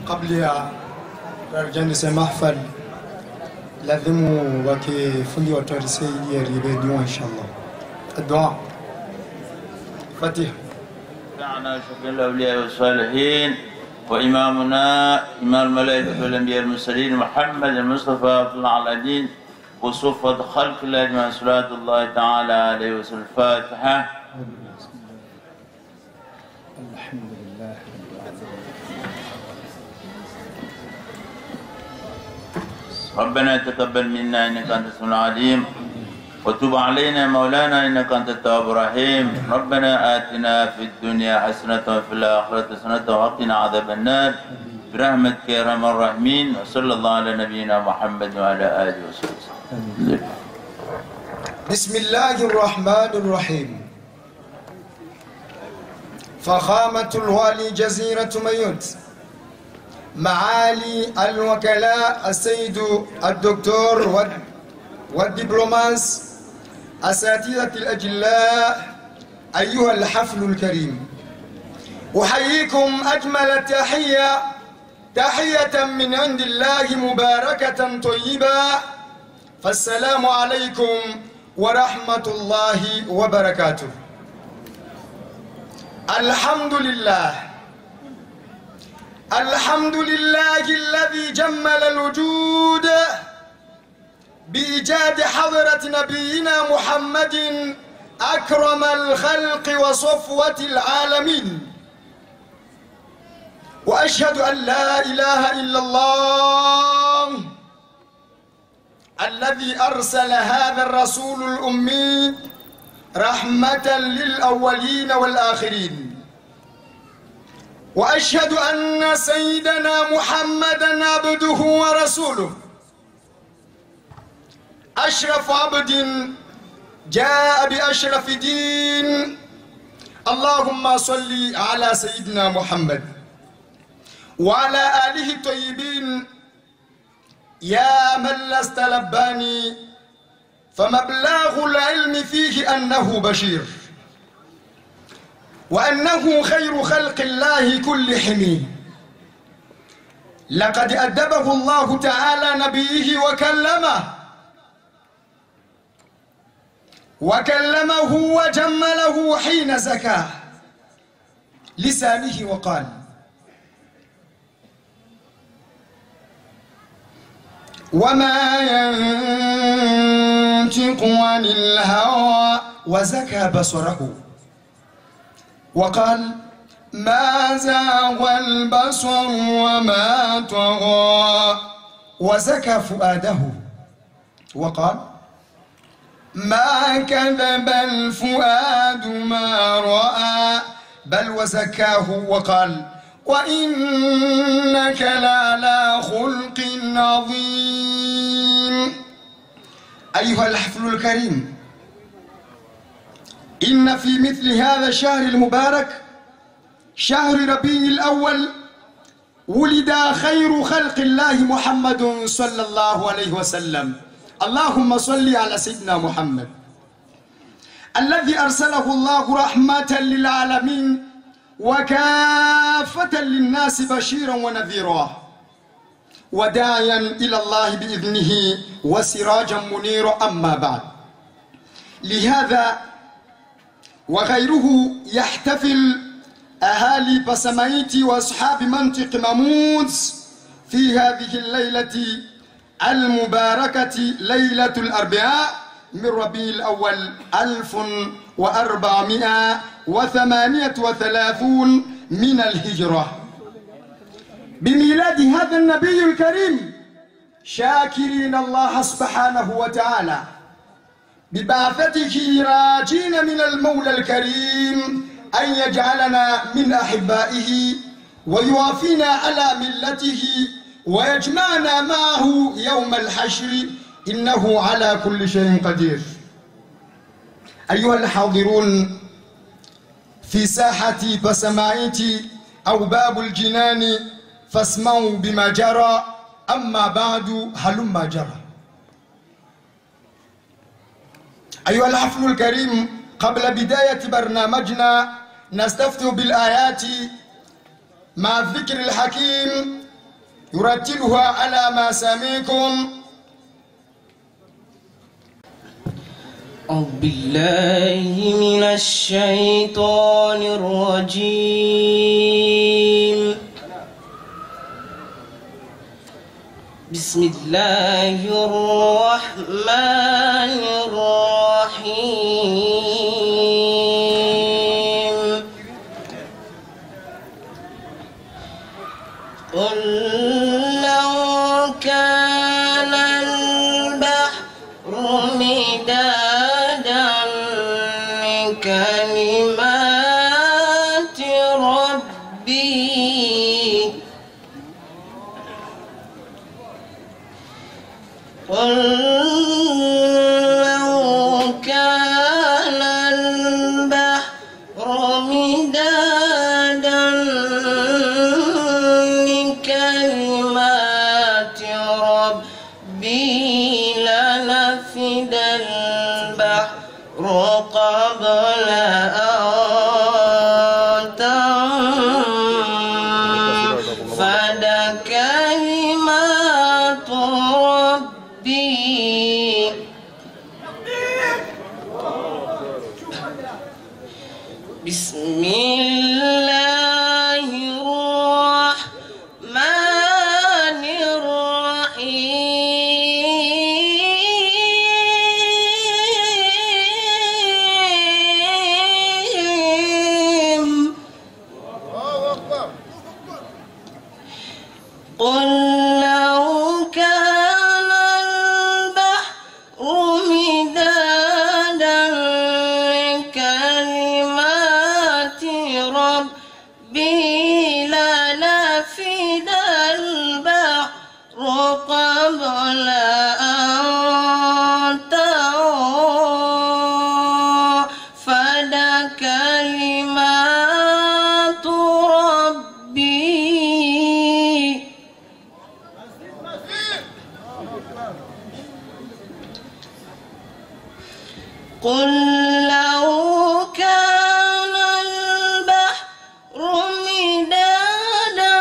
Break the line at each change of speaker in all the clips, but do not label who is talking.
قبل جلسة محفل لازم وكيفني وترسي يريدون إن شاء الله. الدعاء فاتحة.
دعنا شكر الأولياء والصالحين وإمامنا إمام الملائكة والأنبياء المرسلين محمد المصطفى أفضل العالمين وصفة خلق الله أجمعين صلاة الله تعالى عليه وسلم. الفاتحة.
الحمد لله رب العالمين.
ربنا تقبل منا إنك أنت السميع العليم وتب علينا مولانا إنك أنت التواب الرحيم. ربنا آتنا في الدنيا حسنة وفي الآخرة حسنة وقنا عذاب النار برحمتك يا أرحم الراحمين. وصلى الله على نبينا محمد وعلى آله وصحبه.
بسم الله الرحمن الرحيم. فخامة الوالي جزيرة ميوت، معالي الوكلاء السيد الدكتور والدبلوماس، أساتذة الأجلاء، أيها الحفل الكريم، أحييكم أجمل التحية، تحية من عند الله مباركة طيبة، فالسلام عليكم ورحمة الله وبركاته. الحمد لله، الحمد لله الذي جمل الوجود بإيجاد حضرة نبينا محمد أكرم الخلق وصفوة العالمين، وأشهد أن لا إله إلا الله الذي أرسل هذا الرسول الأمي رحمة للأولين والآخرين، وأشهد أن سيدنا محمدًا عبده ورسوله، أشرف عبد جاء بأشرف دين. اللهم صل على سيدنا محمد وعلى آله الطيبين. يا من لست لباني فمبلغ العلم فيه أنه بشير، وأنه خير خلق الله كل حين. لقد أدبه الله تعالى نبيه وكلمه وجمله حين زكى لسانه وقال: وما ينطق عن الهوى، وزكى بصره وقال: ما زاغ البصر وما طغى، وزكى فؤاده وقال: ما كذب الفؤاد ما رأى، بل وزكاه وقال: وإنك لعلى خلق عظيم. أيها الحفل الكريم، إن في مثل هذا الشهر المبارك شهر ربيع الأول ولد خير خلق الله محمد صلى الله عليه وسلم. اللهم صل على سيدنا محمد الذي أرسله الله رحمة للعالمين وكافة للناس بشيرا ونذيرا وداعيا إلى الله بإذنه وسراجا منيرا. أما بعد، لهذا وغيره يحتفل أهالي بسمايتي وأصحاب منطق ماموس في هذه الليلة المباركة، ليلة الأربعاء من ربيع الأول 1438 من الهجرة، بميلاد هذا النبي الكريم، شاكرين الله سبحانه وتعالى ببعثته، راجين من المولى الكريم أن يجعلنا من أحبائه ويوافينا على ملته ويجمعنا معه يوم الحشر، إنه على كل شيء قدير. أيها الحاضرون في ساحة بسماعيتي أو باب الجنان، فاسمعوا بما جرى. أما بعد، هلما جرى. أيها الحفل الكريم، قبل بداية برنامجنا نستفتح بالآيات مع الذكر الحكيم يرتلها على مسامعكم.
أعوذ بالله من الشيطان الرجيم. بسم الله الرحمن الرحيم. قل لو كان البحر مدادا لكلمات ربي قل لو كان البحر مدادا لكلمات ربي لنفد البحر قبل أن تنفد كلمات ربي بسم الله الرحمن الرحيم. قل لو كان البحر مدادا لكلمات ربي لنفد البحر قبل أن تنفد كلمات ربي قل لو كان البحر مدادا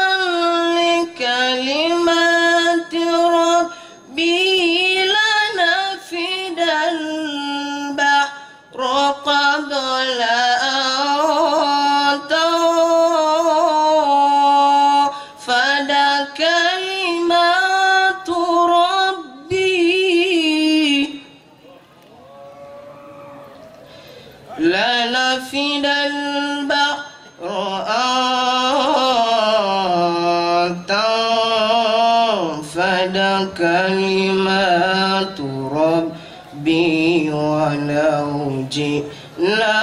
لكلمات ربي لنفد البحر قبل أن تنفد كلمات ربي لنفد البحر أن تنفد كلمات ربي ولو جئنا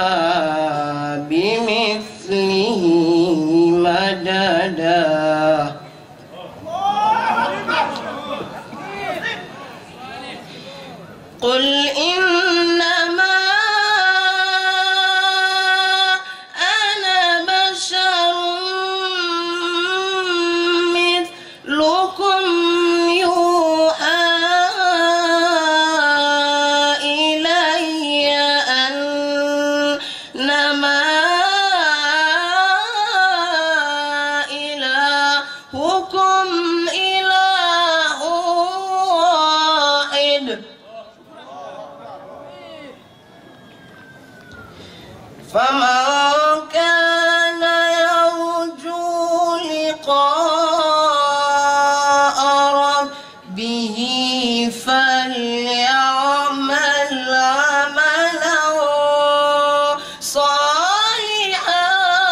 بمثله مددا. قل إنما أنا بشر مثلكم يوحى إلي أنما إلهكم إله واحد فمن كان يرجو لقاء ربه فليعمل عملا صالحا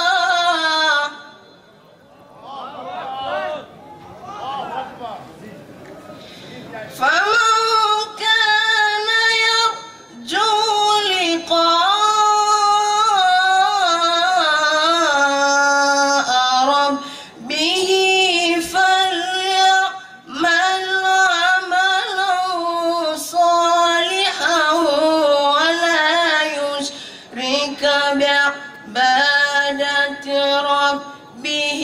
فمن كان يرجو لقاء ربه فليعمل عملا صالحا ولا يشرك بعبادة ربه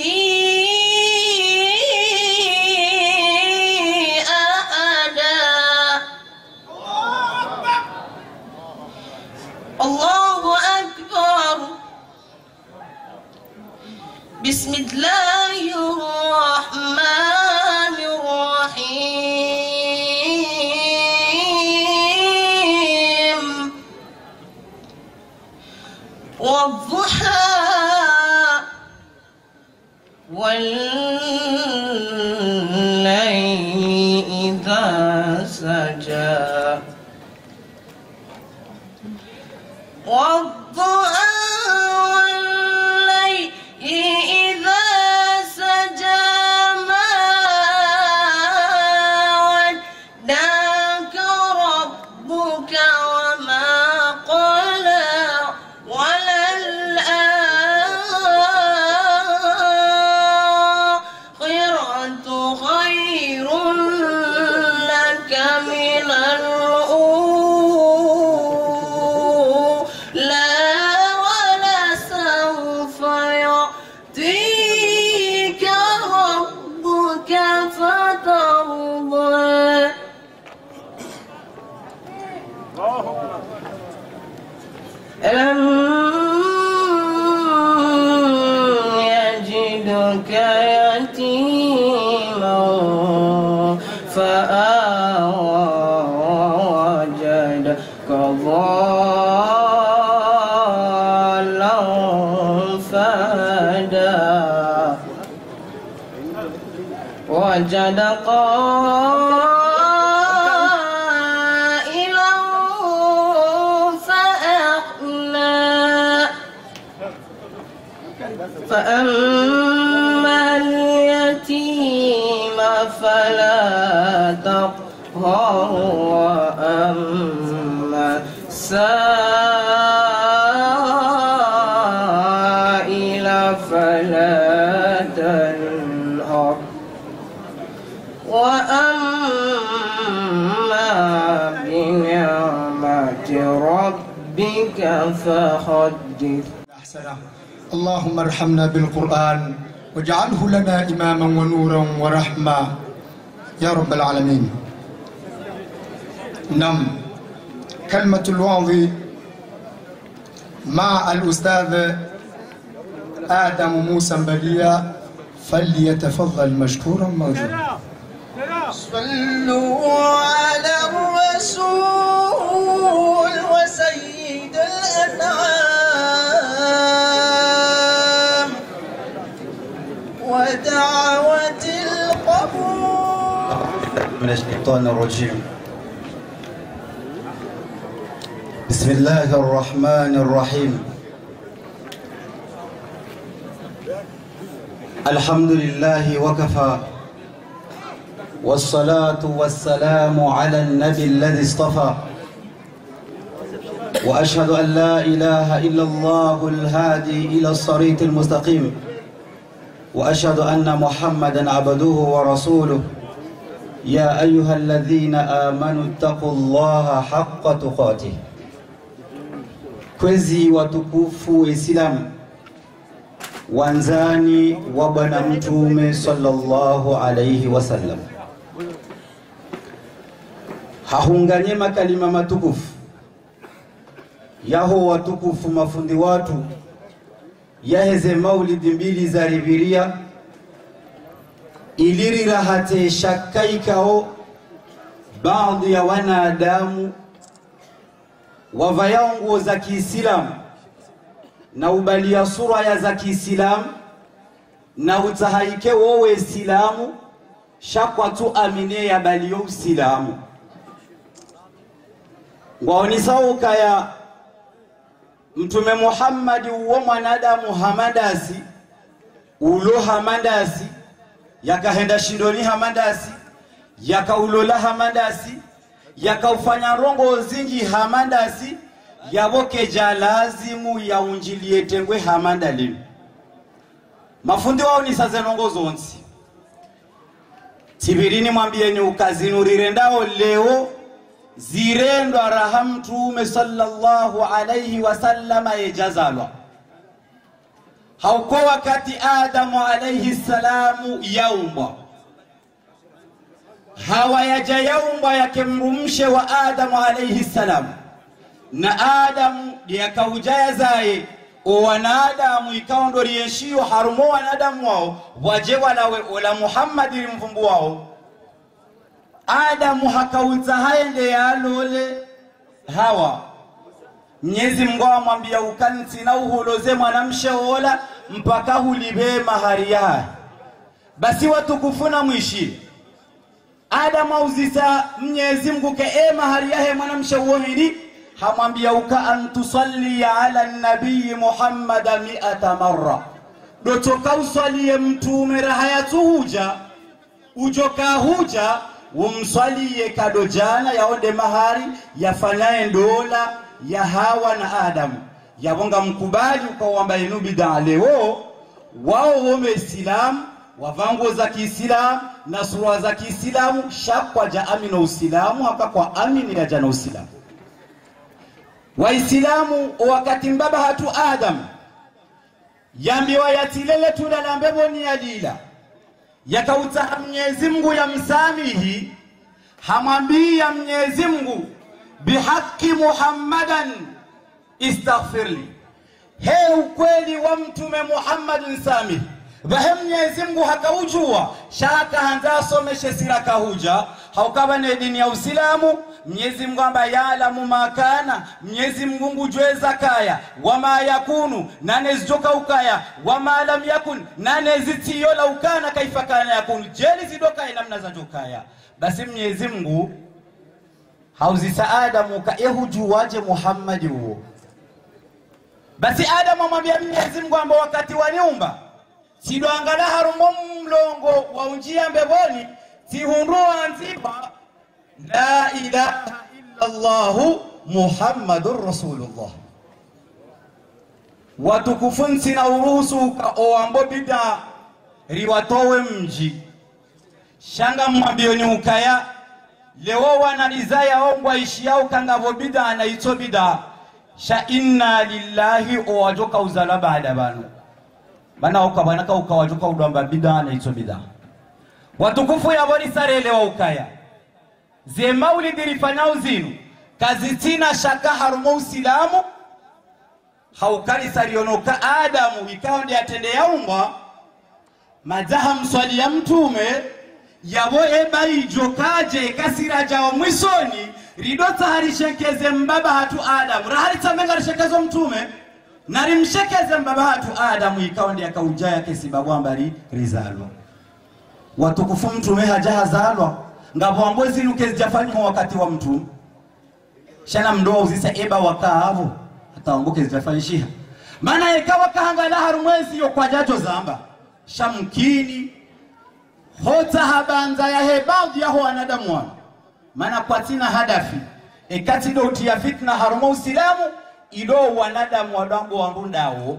الله أكبر. بسم الله الرحمن والليل إذا سجى والضحى والليل إذا سجى ما ودعك ربك وما قلى وللآخرة خير لك من الأولى ولسوف يعطيك ربك فترضى ألم يجدك يتيما فآوى ووجدك ضالا فهدى وجدك فأما اليتيم فلا تقهر وأما السائل فلا تنهر وأما بنعمة ربك فحدث.
اللهم ارحمنا بالقرآن واجعله لنا إماما ونورا ورحمة يا رب العالمين. نعم، كلمة الوعظ مع الأستاذ آدم موسى بليا، فليتفضل مشكورا موجودا.
صلوا على الرسول وسيد الأنعام ودعوة القبول
من الشيطان الرجيم. بسم الله الرحمن الرحيم. الحمد لله وكفى والصلاة والسلام على النبي الذي اصطفى وأشهد أن لا إله إلا الله الهادي إلى الصراط المستقيم وأشهد أن محمدا عبده ورسوله. يا أيها الذين آمنوا اتقوا الله حق تقاته. Kwezi watukufu Waislamu, wanzani wa Bwana Mtume sallallahu alayhi wasallam, hahunganye makalima matukufu yaho watukufu mafundi watu yaheze maulidi mbili za ribiria iliri rahate shakaikao baadhi ya wanadamu wavaya nguo za Kiislamu na ubalia sura ya za Kiislamu na utahaike wowe Islamu shakwa tu amine ya balio Islamu ngwaonisauka ya Mtume Muhammad uwo mwanadamu hamadasi ulo hamadasi yakahenda shindoni hamadasi yakaulola hamadasi yakaufanya rongo zingi hamadasi yaboke jalazimu ya unjilie tengwe hamadalimu mafundi wao ni saze nongo zonzi tibirini mwambieni ukazinurire ndao leo zirendo arahamtume sallallahu alayhi wasallama ejazalwa hauko wakati Adamu alayhi salamu yaumbwa hawa yaja yaumbwa yakemrumshe wa Adamu alayhi salamu na Adamu yakaujaya zaye o wanadamu ikaondo rieshio harumo wanadamu wao waje walawe ola Muhammadi mvumbu wao Adamu hakauza haende ya alole hawa Mwenyezi Mungu amwambia ukansi na uhuloze mwanamshe ola mpaka hulibe mahari yake basi watukufuna mwishi Adam auzisa Mwenyezi Mungu ke mahali yahe mwanamsha uohidi hamwambia uka antusalli ala nabii Muhammad 100 marra dotoka usalie mtume rahayatu huja ujoka huja umswalie kadojana yaonde mahari yafanaye ndola ya Hawa na Adam yabonga mkubali ukawamba inu bid'a leo wao wome Islam wavango za Kiislamu na sura za Kiislamu shakwa jaami na Uislamu haka kwa amini ya jana Uislamu Waislamu wakati mbaba hatu Adam yambiwa yatilele tunalambe ni alila yakauta Mwenyezi Mungu ya msamihi hamwambia Mwenyezi Mungu bihaqi Muhammadan istaghfirli he ukweli wa mtume Muhammad samihi bahe Mwenyezi Mungu hakaujua shaka hanza someshe siraka huja haukaba ne dini ya Uislamu Mwenyezi Mungu amba ya'lamu makana Mwenyezi Mungu ngujweza kaya wama yakunu nane zijoka ukaya wama lam yakun nane zitiyo la ukana kaifa kana yakunu jeli zidoka namna za jokaya basi Mwenyezi Mungu hauzisa Adamu ka ehujuwaje Muhammad huo basi Adamu amwambia Mwenyezi Mungu amba wakati waniumba sido angala harumo mlongo wa unjia mbeboni tihundua nziba la ilaha illa Allah Muhammadur Rasulullah watukufunsi na uruhusu ka oambo bida riwatowe mji shanga mwambioni ukaya leo wanalizaya ongwa ishi yao kangavo bida na ito bida sha inna lillahi owajoka uzala baada banu bana ukabanaka ukawajuka udamba bid'a na ito bid'a watukufu ya bori sarele wa ukaya ze maulidi rifanao zinu kazitina shaka harumo Uislamu haukari sarionoka Adamu ikawa ndi atende yaumba majaha mswali ya mtume yabo eba ijokaje kasira jawa mwisoni ridota harishekeze mbaba hatu Adamu rahari tamenga rishekezo mtume nari mshekeze mbaba hatu Adamu ikawa ndi akaujaya kesi babwambari rizalo watukufu mtume hajahazalwa ngabo ambozi nuke zijafanywa wakati wa mtume shana mdoa uzisa eba wakaavo hata amboke zijafanyisha maana ikawa kahangala harumwezi yo kwa jajo zamba shamkini hota habanza ya hebadhi ya wanadamu wana maana patina hadafi ekati do utia fitna harumo Uislamu ido wanadamu wadango wambundao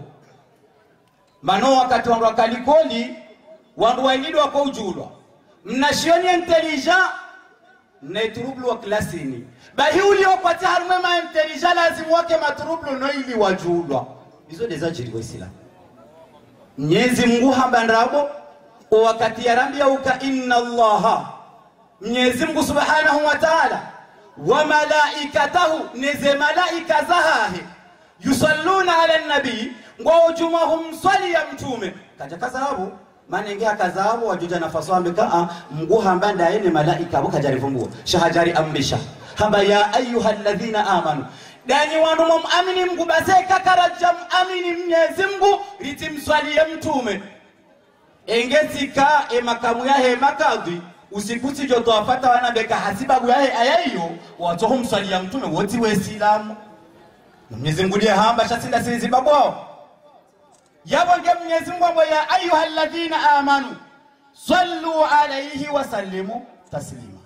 mano wakati wandu wakalikoli wandu wailido wako ujulwa mnashioni intelligent na turublu wa klasini bahi ulio kwa harume ma intelligent lazimu wake maturublu no ili wajulwa hizo deza jiri wa Islam Mwenyezi Mungu hambandrabo wakati yarambia uka inna Allaha Mwenyezi Mungu subhanahu wa ta'ala wa malaikatahu neze malaika zahahi yusalluna ala nabii ngwa ujumahum swali ya mtume kaja kazahabu maana ingia kazahabu wajuja nafasi ambeka Mungu hambanda yene malaika bukajarivumbua shahajari ambisha hamba ya ayyuhalladhina amanu dani wanu muamini Mungu baseka karajam amini Mwenyezi Mungu ritimswali ya mtume engetika makamu yahe makadhi usikuti joto afata wanabeka hasibabu yahe ayayo watoho mswali ya mtume woti wesilamu Mwenyezi Mungu ndiye hamba shasinda sisi babwao yabonge Mwenyezi Mungu ya ayyuhalladhina amanu sallu alayhi wa sallimu taslima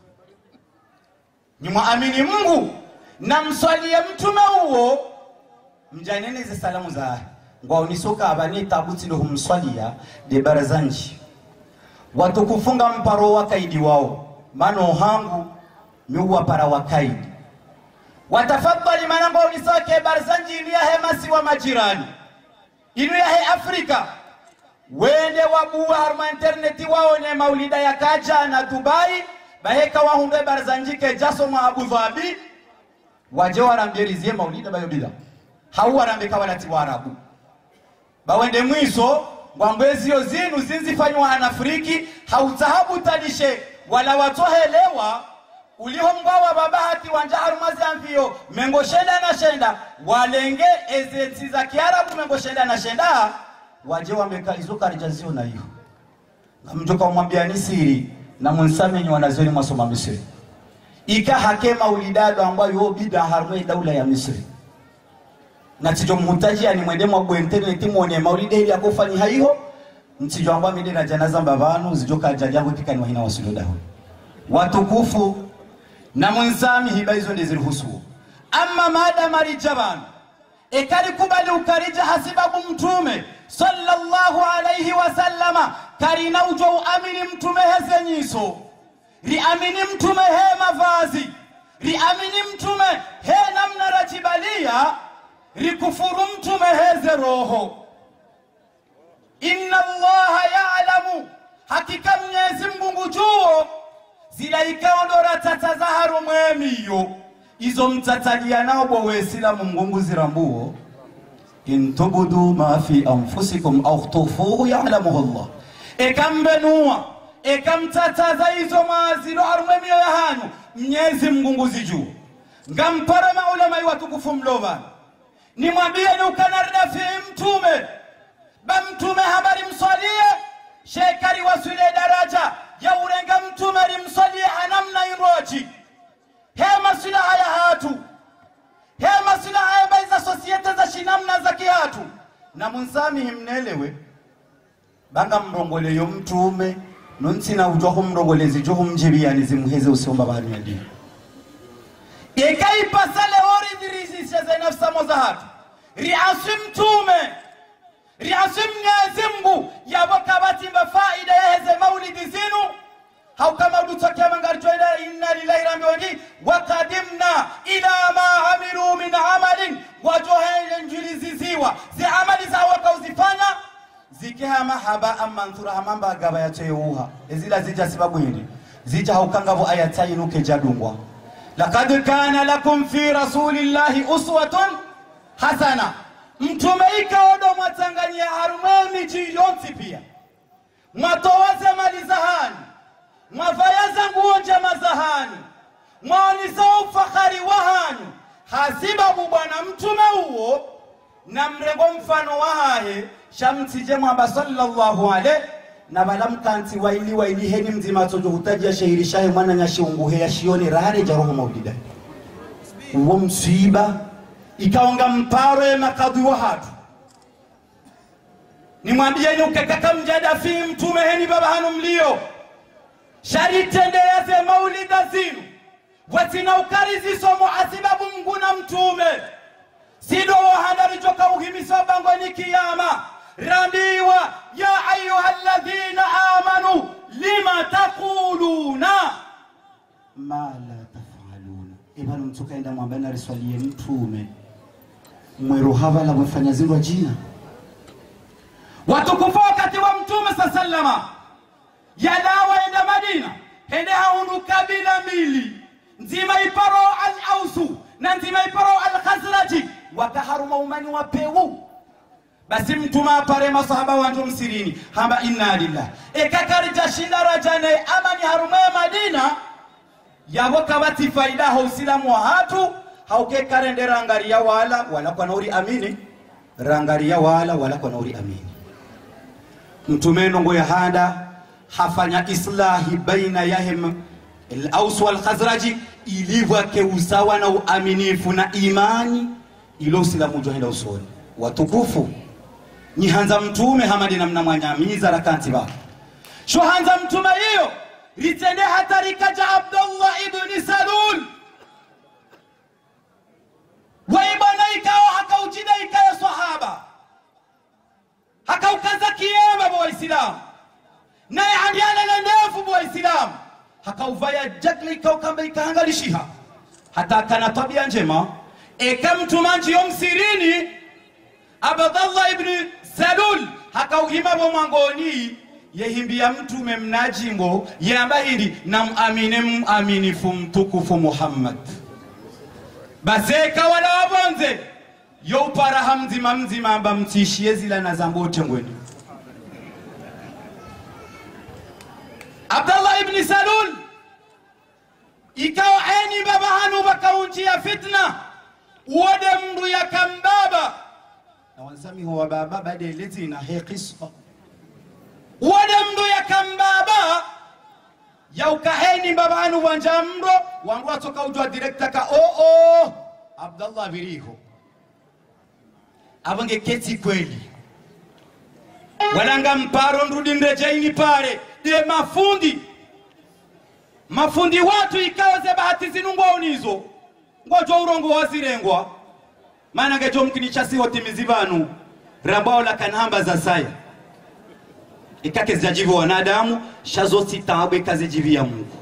ni muamini Mungu na mswali ya mtume huo mjaneni za salamu za ngwao nisoka abani tabuti ndo humswalia de barazanji watu kufunga mparo wakaidi wao mano hangu miuwa para wakaidi watafadhali manango unisoke barazanji inu ya hemasi wa majirani inu ya he Afrika wende wabuwa harma interneti wao ne maulida ya kaja na Dubai baheka wahunde barazanji ke jaso mwa Abu Dhabi waje warambirizie maulida bayo bila hau warambeka walati warabu bawende mwiso ngwambezi yo zinu zinzifanywa na Afriki hautahabu talishe wala watohelewa uliho mgawa babahati wanja harumazi amfio mengoshenda na shenda walenge ezeti za Kiarabu mengoshenda na shenda waje wameka izo karijazio na hiyo mjoka umwambia ni siri na munsamenyi wanazoni mwasoma Misri ika hakema ulidado ambayo yo bida harmwe daula ya Misri na tijo mhutaji ani mwende mwa bwentene timone maulide ili akofani haiho mtijo ambayo mide na janaza mbavanu zijoka ajali yangu tika ni wahina wasuloda hui watukufu na munsami hiba hizo ndiziruhusu amma mada marijabanu ekari kubali ukarija hasibabu mtume sallallahu alayhi wasallama karina ujo uamini mtume heze nyiso riamini mtume he mavazi riamini mtume he namna rajibalia rikufuru mtume heze roho inna allaha ya'lamu hakika Mwenyezi Mungu juo zila ikaondora tata za harumwemiyo izo mtatalia nao bwa wesilamu mgungu zirambuo in tubudu ma fi anfusikum aw tukhfuhu ya'lamuhu Allah ekambenua ekamtataza izo mazilo harumwemiyo ya hanu Mwenyezi Mungu zijuu ngampara maulama watukufu mlova ni mwambie ni ukanarda fi mtume ba mtume habari msalie shekari wasule daraja ya urenga mtume limsalie hanamna iroji hema sila haya hatu hema sila haya baiza sosiete za shinamna za kihatu na munsami himnelewe banga mrongole yo mtume nunsi na ujohu mrongolezi johu mjibiani zimuheze usiomba bahari ya dini ikai pasale ori dirisi sheze nafsa mozahatu riasim mtume riasim Mwenyezi yaboka batimba faida ya heze maulidi zinu hau kama udutokia mangarjoida inna lillahi rambiwagi wakadimna ila ma amiru min amalin wajohele njiliziziwa zi amali za waka uzifanya zikiha mahaba amanthura hamamba gaba ya cheuha ezila zija sababu hili zija haukangavu ayatai nuke jadungwa laqad kana lakum fi rasulillahi uswatun hasana mtume ikaodo mwatangania harumemi jiyonsi pia mwatowaze mali zahani mwafayaza nguo njema zahani mwaonisa ufahari wahani hasibabu bwana mtume huo na mrengo mfano wahahe shamtije mwamba sallallahu alaihi na balamkanti waili heni mzima tojo hutajia shahiri shahe mwana nyashi unguhe ya shioni rahare jaroho maulida uwo msiba ikaonga mparo makadhi wa hatu ni mwambieni ukekaka mjada fi mtume heni baba hanu mlio sharitende yaze maulida zinu watina ukarizi somo asibabu mguna mtume sido wahanda rijoka uhimiswa bango ni kiyama rambiwa ya ayyuhalladhina amanu lima taquluna ma la tafaluna ibanu mtuka enda mwambana riswalie mtume mweru hawa la mwefanya zindwa jina watukufu wakati wa mtume sallama yalawa enda Madina hende haundu kabila mbili nzima iparo al-Ausu na nzima iparo al-Khazraji wakaharuma umani wa pewu basi mtuma apare masahaba wantu msirini hamba inna lillah ekakarija shinda rajane amani haruma ya Madina yawoka wati faida hausilamu wa hatu hauke karende rangaria wala kwa nauri amini rangaria wala kwa nauri amini mtume nongo ya handa hafanya islahi baina yahim al-Aus wal-Khazraji ilivwa ke usawa na uaminifu na imani ilo silamu johenda usoni watukufu ni hanza mtume hamadi na mnamwanyamiza rakanti ba sho hanza mtume hiyo ritende hatari kaja Abdullah ibn Salul waibana ikawa hakaujida ikaya sahaba hakaukaza kiyama bwa Islam naye andiana na ndefu bwa Islam hakauvaya jakli ikaukamba ikaangalishiha hata kana tabia njema ekamtumanji yomsirini Abdullah ibn Salul hakauhima bo mwangoni yehimbia mtume mnajimbo yambahindi na muaminifu mtukufu Muhammad baseka wala wabonze yo para hamzima mzima amba mtishie zila na zambote ngweni Abdullah ibn Salul ikawa eni baba hanu bakaunjia fitna uode mndu ya kambaba na wansami huwa baba bade leti na hii qisfa uode mndu ya kambaba hanu wanja mro wangu atoka ujwa direkta ka Abdallah Biriho abange keti kweli walanga mparo nrudi nrejeini pare de mafundi watu ikaoze bahati zinungwa unizo ngojo urongo wazirengwa maana ngejo mkinichasi wote mizibanu rabao la kanhamba za saya ikake zijajivu wanadamu shazo sitaabwe kazi jivi ya Mungu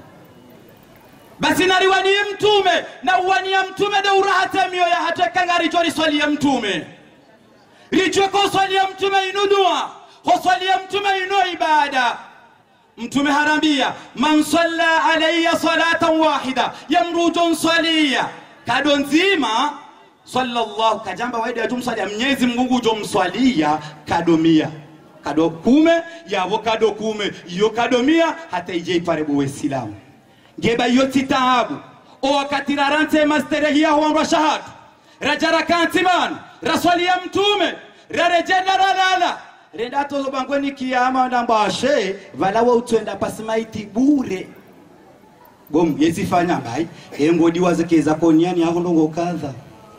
basi nariwani mtume na uwani ya mtume de urahate miyo ya hata kangari jori swali ya mtume richweko swali ya mtume inudua ho swali ya mtume inu ibada mtume harambia man salla alayya salatan wahida yamrujon swaliya kadonzima sallallahu kajamba waida tumswalia Mwenyezi Mungu jomswalia kadomia kado kume yavo kado kume iyo kadomia hata ije ipare buwe silamu ngeba yoti taabu o wakati rarante masterehia huwa shahadu rajara kantiman raswali ya mtume rarejenda ralala redato bangweni kiyama ndambashe valawa utwenda pasimaiti bure gom yesifanya bai engodi wazekeza koniani aho ndongo kadha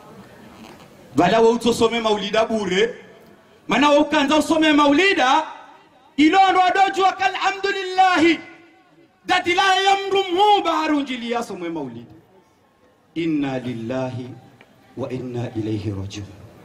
valawa utosome maulida bure mana ukanza usome maulida ilondo adojwa kalhamdulillah dati la yamrumhu baharunjili yasomwe maulida inna lillahi wa inna ilayhi rajiun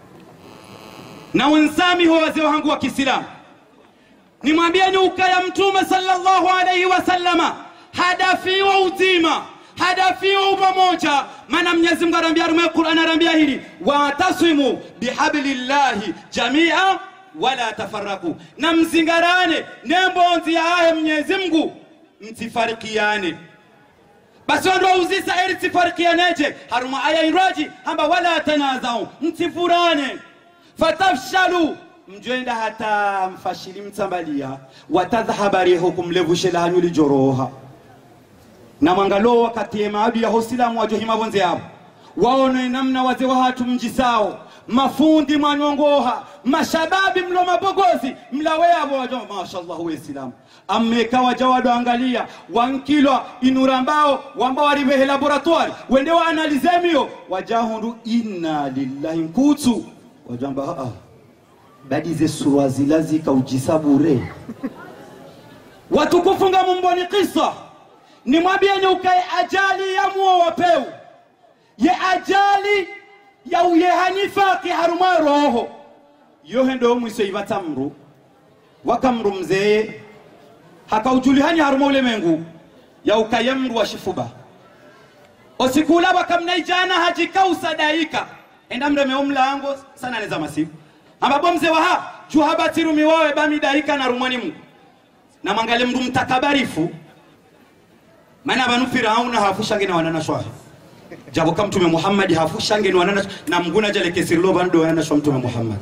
na wenzami huwa wazee wangu wa Kiislamu nimwambieni ukaya mtume sallallahu alayhi wasallama hadafi wa uzima hadafi wa pamoja maana Mwenyezi Mungu anambia rume Qur'an anambia hili wa tasimu bihablillahi jami'a wala tafarraku na mzingarane nembonzi ya Mwenyezi Mungu msifarikiane basi ndio uzisa eri sifarikianeje haruma aya iraji hamba wala tanazau msifurane fatafshalu mjenda hata mfashili mtambalia watadhhaba rihukum levushela hanyuli joroha na mwangalo wakati maadu ya hosilamu wajohima bonze hapo waone namna wazee wa hatu mjisao mafundi mwanyongoha mashababi mlo mabogozi mlawe abo wajo mashallah waislamu ameka wajawado angalia wankilwa inurambao wamba waribe laboratoire wende wa analizemio wajahundu inna lillahi mkutu wajamba badize surwazilazi kaujisabure watukufunga mumboni kisa ni mwambieni ukae ajali ya muo wapeu ye ajali ya uye hanifa ki haruma roho yohendo mwiso ivatamru wakamru mzee hakaujulihani haruma ule mengu ya ukayemru wa shifuba osikula wakamnaijana hajikausa daika enda mreme omlango sana neza masifu ambapo mzee wa juhabatiru miwawe bami daika na rumani Mungu na mangale mndu mtakabarifu maana banu Firauna hafushange na wanana shwahi jabo kama mtume Muhammad hafushange na wanana na mguna jale kesirilo bando wanana shwa mtume Muhammad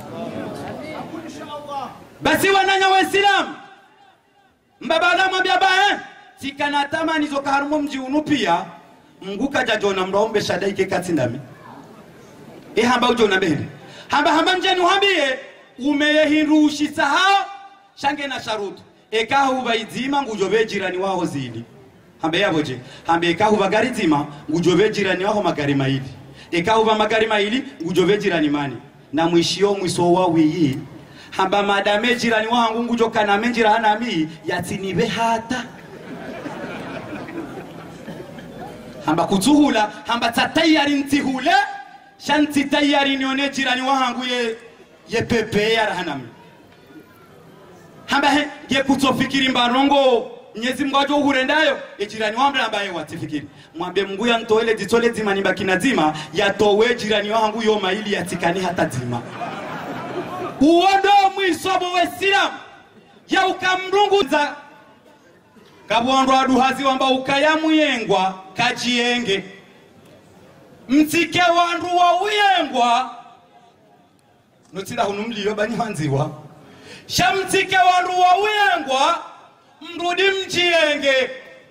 basi wananya waislamu mbabala mwambia bae tikana tamani zo kaharumo mji unupia mnguka jajona mraombe shadaike katindami hamba ujona mbele hamba njeni uhambie umeyehirushi saha shange na sharutu ekahu baizima ngujobe jirani wao zili hambe yaboje hambe ekahu bagari zima ngujobe jirani wao magari maili ekahu ba magari maili ngujobe jirani mani na mwishio mwiso wao yi hamba madame jirani wangu ngujoka na menjira hana mi yatinibe hata hamba kutuhula hamba tatayari ntihule shanti tayari nione jirani wangu ye pepe ya rahanami hamba ye kutofikiri mbarongo Mwenyezi Mungu ajo uhurendayo jirani wangu ambaye watifikiri mwambie Mungu ya ntoele ditole zima nibaki na zima yatowe jirani wangu yo maili yatikani hata zima uondo mwisobo wesilamu ya ukamrungu za kabwandwa aduhazi wamba ukayamu yengwa kajienge mtike wandu wa uyengwa notira hunumliyo bani hanziwa shamtike wandu wa uyengwa mrudi mjienge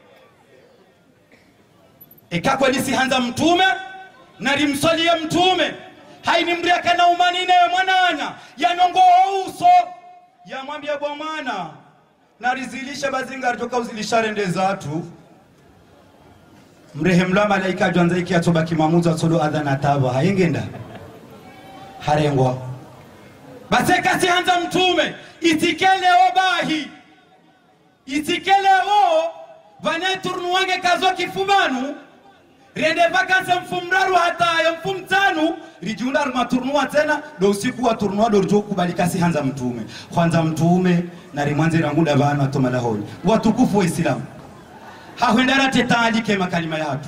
ikakwa nisi hanza mtume narimsolia mtume haini mriaka na umanine mwananya yanongo uso ya mwambia kwa mwana narizilisha bazinga aritoka uzilisha rende zatu mrehemlwa malaika jwanza iki atoba kimamuzo atolo adhana taba hayengenda harengwa baseka si hanza mtume itikele obahi itikele o vane turnu wange kazo kifumanu rende vakansa mfumraru hata ya mfumtanu rijiunda rumaturnuwa tena do usiku wa turnuwa do rjo kubalika si hanza mtume kwanza mtume na rimwanze ranguda vanu atomala holi watukufu wa Islamu hahuendara tetaalike makalima yatu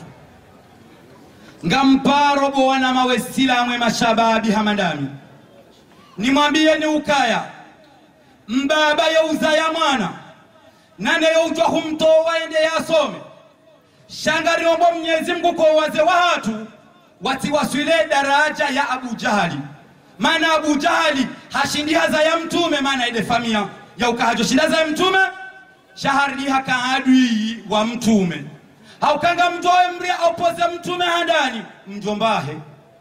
ngamparo bwana mawe Islamu mashababi hamandami nimwambie ni ukaya mbaba ya uzaya mwana nane ya ujwa humtoa ende ya asome shangari ombo Mwenyezi Mungu kwa wazee wa hatu wasiwaswile daraja ya Abu Jahali maana Abu Jahali hashindi haza ya mtume maana ile famia ya ukahajo shindaza ya mtume shahari haka adui wa mtume haukanga mtoe mri au poze mtume handani mjombahe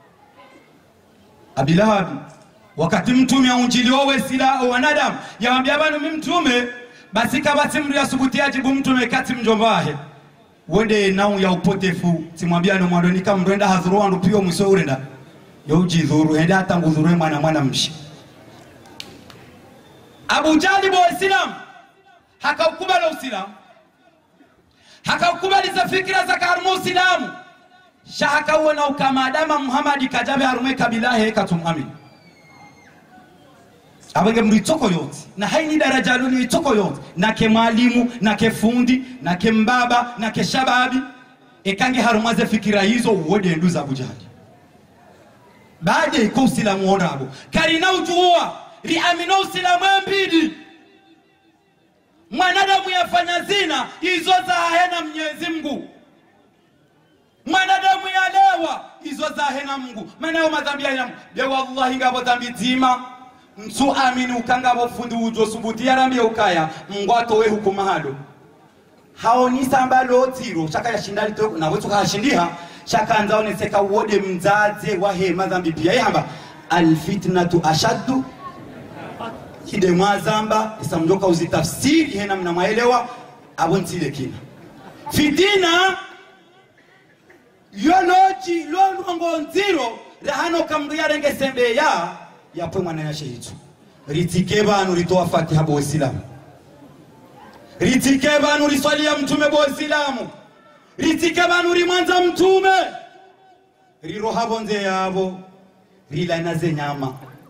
Abilahabi wakati mtume aunjiliowe sila wanadamu yawambia banu mtume basi kabati mri asubutia jibu mtume kati mjombahe wende nao ya upotefu simwambia no mwando nika mrenda hadhuru wandu pio mwiso urenda ya ujidhuru henda hata ngudhuru mwana mshi Abu Jahali bo Islam hakaukubali Uislamu hakaukubali za fikra za karmu Uislamu shahakauona ukamadama Muhammad kajabe harume kabila heka tumamini abenge mritoko yote na haini daraja luni itoko yote na ke mwalimu na ke fundi na ke mbaba na ke shababi ekange harumaze fikira hizo uwode nduza Abu Jahali baada iko Uislamu onabo karina ujua riamino Uislamu mbidi mwanadamu yafanya zina hizo za hena Mwenyezi Mungu mwanadamu yalewa hizo za hena Mungu maana madhambi ya ya wallahi ngabo dhambi zima mtu amini ukanga bofundi ujo subuti yarambi ukaya mngwato we hukuma hado haoni sambalo tiro shaka ya shindali to na wetu kashindiha shaka anzaone seka wode mzaze wa he madhambi pia yamba alfitnatu ashaddu hide mwazamba isamjoka uzitafsiri hena mnamaelewa abontile kina fitina yoloji longo nziro rahano kamria renge sembe ya pwe mwana ya shehitu ritikeba nuritoa Fatiha bo Islamu ritikeba nuriswalia mtume bo Islamu ritikeba nurimwanza mtume riroha bonze yabo rilanaze nyama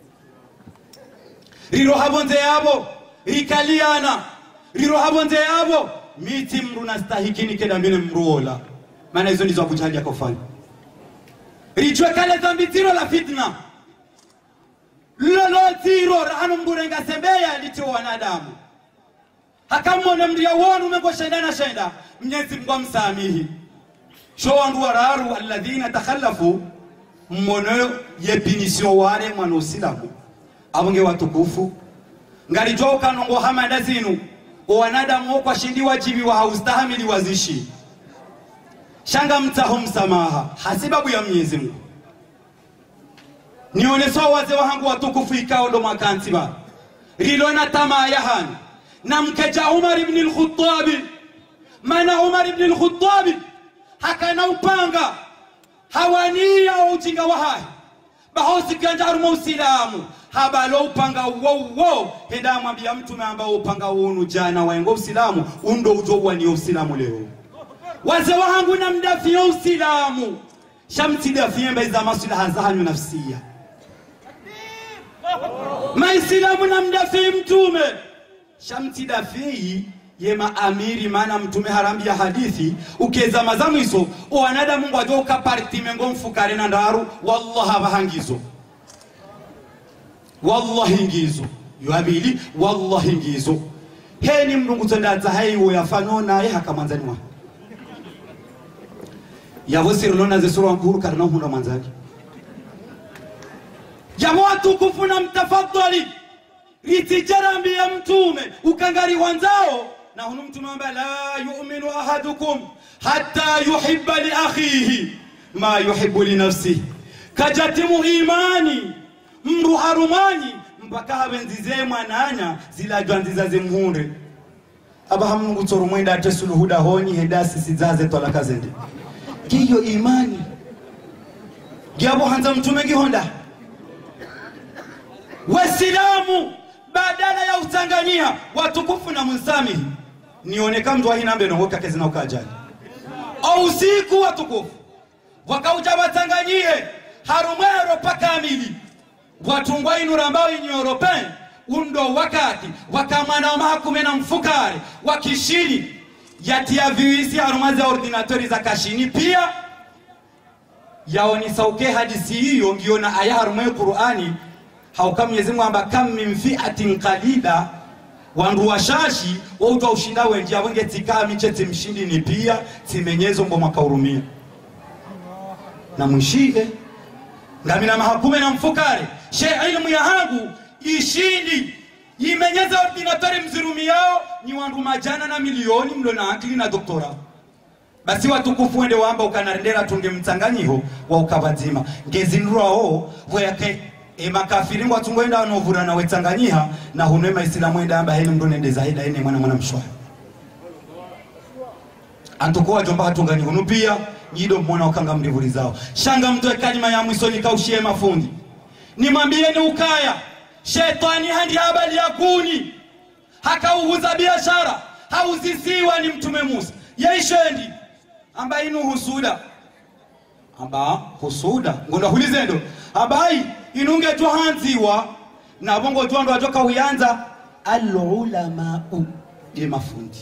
riroha bonze yabo rikaliana riroha bonze yabo miti mruna stahikini keda mbele mruola maana hizo ndizo Abu Jahali yakofanya rijwe kale dhambi tiro la fitna lolo tiro rahanu mburenga sembeya lito wanadamu hakamona mdia wonu mengo shenda Mwenyezi Mungu amsamihi sho wandu wararu alladhina takhallafu mmono yepinisio wale mwana Uislamu abonge watukufu ngalijoka nongo hamada zinu wanadamu kwa shindi wajibi wa haustahamili wazishi shanga mtaho msamaha hasibabu ya Mwenyezi Mungu nione so wazee wangu watukufu ikao ndo makantiba rilo na tamaa ya hani na mkeja Umar ibn al-Khattab maana Umar ibn al-Khattab hakana upanga hawania ujinga wa hai bahosi kanjaru Muislamu habalo upanga wo henda mwambia mtu ambao upanga wonu jana waengo Uislamu undo ujowa ni Uislamu leo wazee wangu na mdafia Uislamu shamti dafia mbaiza maslaha zanyu nafsia Maislamu na mdafi mtume shamti dafi yema amiri maana mtume harambi ya hadithi ukeza mazamu iso wanada Mungu ajoka parti mengo mfukare na ndaru wallahi bahangizo wallahi ngizo yuabili wallahi ngizo heni mnungu tondata haiwo yafanona ye hakamanzani wa yavosirulona zesuru wankuru karna hunda manzani Jamwatu kufuna mtafadhali ritijarambi ya mtume ukangari wanzao na hunu mtume amba la yu'minu ahadukum hatta yuhibba li akhihi ma yuhibbu li nafsihi kajatimu imani mru harumani mpaka habenzize mwananya zila jwanziza zemhunde aba hamungu tsoro mwenda atesuluhuda honi hedasi sizaze tolaka zende kiyo imani gyabo hanza mtume gihonda wasilamu badala ya utanganyia watukufu na munsamihi nioneka mtu wahinambe nongoka kezi na ukajali au usiku watukufu wakauja watanganyie harumwero pakamili watungwa inura ambao inyi European undo wakati wakamana wa mahakume na mfukare wakishini yatia viwisi harumazi ya ordinatori za kashini pia yaonisauke hadisi hiyo ngiona aya harumwe Qur'ani hauka Mwenyezi Mungu amba kam min fi'atin qalila wandu washashi wauta ushinda wengi awenge tika micheti mshindi ni pia timenyezo mbo makaurumia na mshie ngamina mahakume na mfukare she ilmu ya hangu ishindi imenyeza ordinatori mzirumi yao ni wandu majana na milioni mlo na akili na doktora basi watukufu wende wamba ukanarendera tunge mtanganyiho wa ukabazima ngezinrao weke makafiri watungo enda wanovura na wetanganyiha na hunema Islamu enda amba heni mdo nende zaida heni mwana mshwari antukoa jomba hatunganyiho nupia nyido mwona wakanga mrivuri zao shanga mtu ekanyima ya mwisoni kaushie mafundi nimwambie ni ukaya shetani handi habali ya kuni haka uhuza biashara hauzisiwa ni mtume Musa yaishendi amba inu husuda amba husuda ngona hulizendo abai inunge tuhanziwa na bongo tuando watoka huyanza al-ulama'u ye mafundi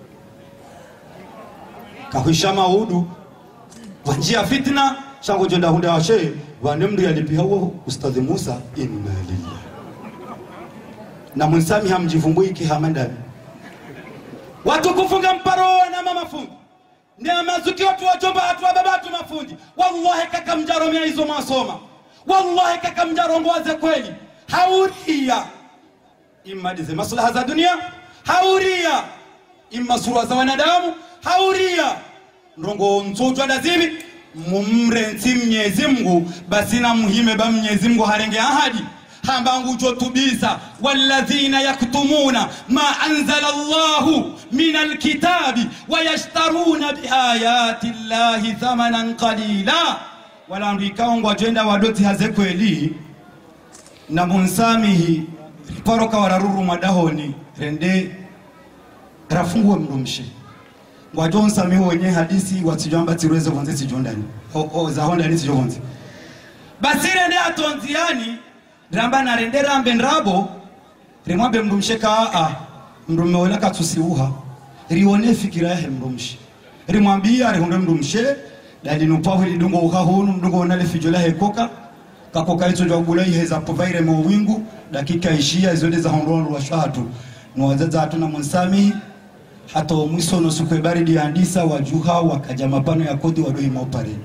kahisha maudu wanjia fitna shango jonda hunda wa shehe wanemdu yalipia huo Ustadhi Musa inna lillahi na munsami hamjivumbui kihamandani watu kufunga mparo na mama fundi ndia mazuki watu wajomba watu wababa watu mafundi wallahi kaka mjaromea hizo masoma wallahi kaka mjarongoaze kweli hauria imadize maslaha za dunia hauria imasura za wanadamu hauria ndongo nzojwa dazibi mumrenzi Mwenyezi Mungu basi na muhime ba Mwenyezi Mungu harenge ahadi hambangu jotubisa walladhina yaktumuna ma anzala Allahu min alkitabi wayashtaruna biayati Allahi thamanan qalila wala ndikaongo agenda wadoti haze kweli na munsamihi poroka wararuru madahoni rende rafungue mdomshi ngwajon samiho wenye hadisi watijamba tirweze vonze sijondani za honda ni sijonze basire ne atonziani ramba na rende rambe nrabo remwabe mdomsheka mdume wala katusiuha rione fikira ya mdomshi rimwambia rihonde mdomshe dali nupaho lidungo ukahunu mdungo onale fijola hekoka kakoka hizo jagulai heza povaire mo wingu dakika 20 zode za honrono wa shatu no wazaza hatuna munsami hata mwiso no sukwe baridi andisa wajuha wakaja mapano ya kodi wadoi maopare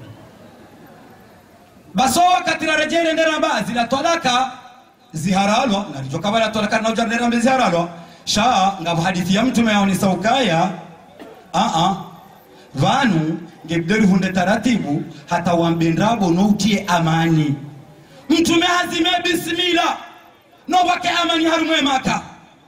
baso katira rejere ndera bazi la tolaka ziharalwa na lijoka bala tolaka na ujardera mbe ziharalwa sha ngabu hadithi ya mtume yaoni saukaya vanu ngebderi hunde taratibu hata wambendrabo no utie amani mtume hazime bismillah no wake amani harumwe maka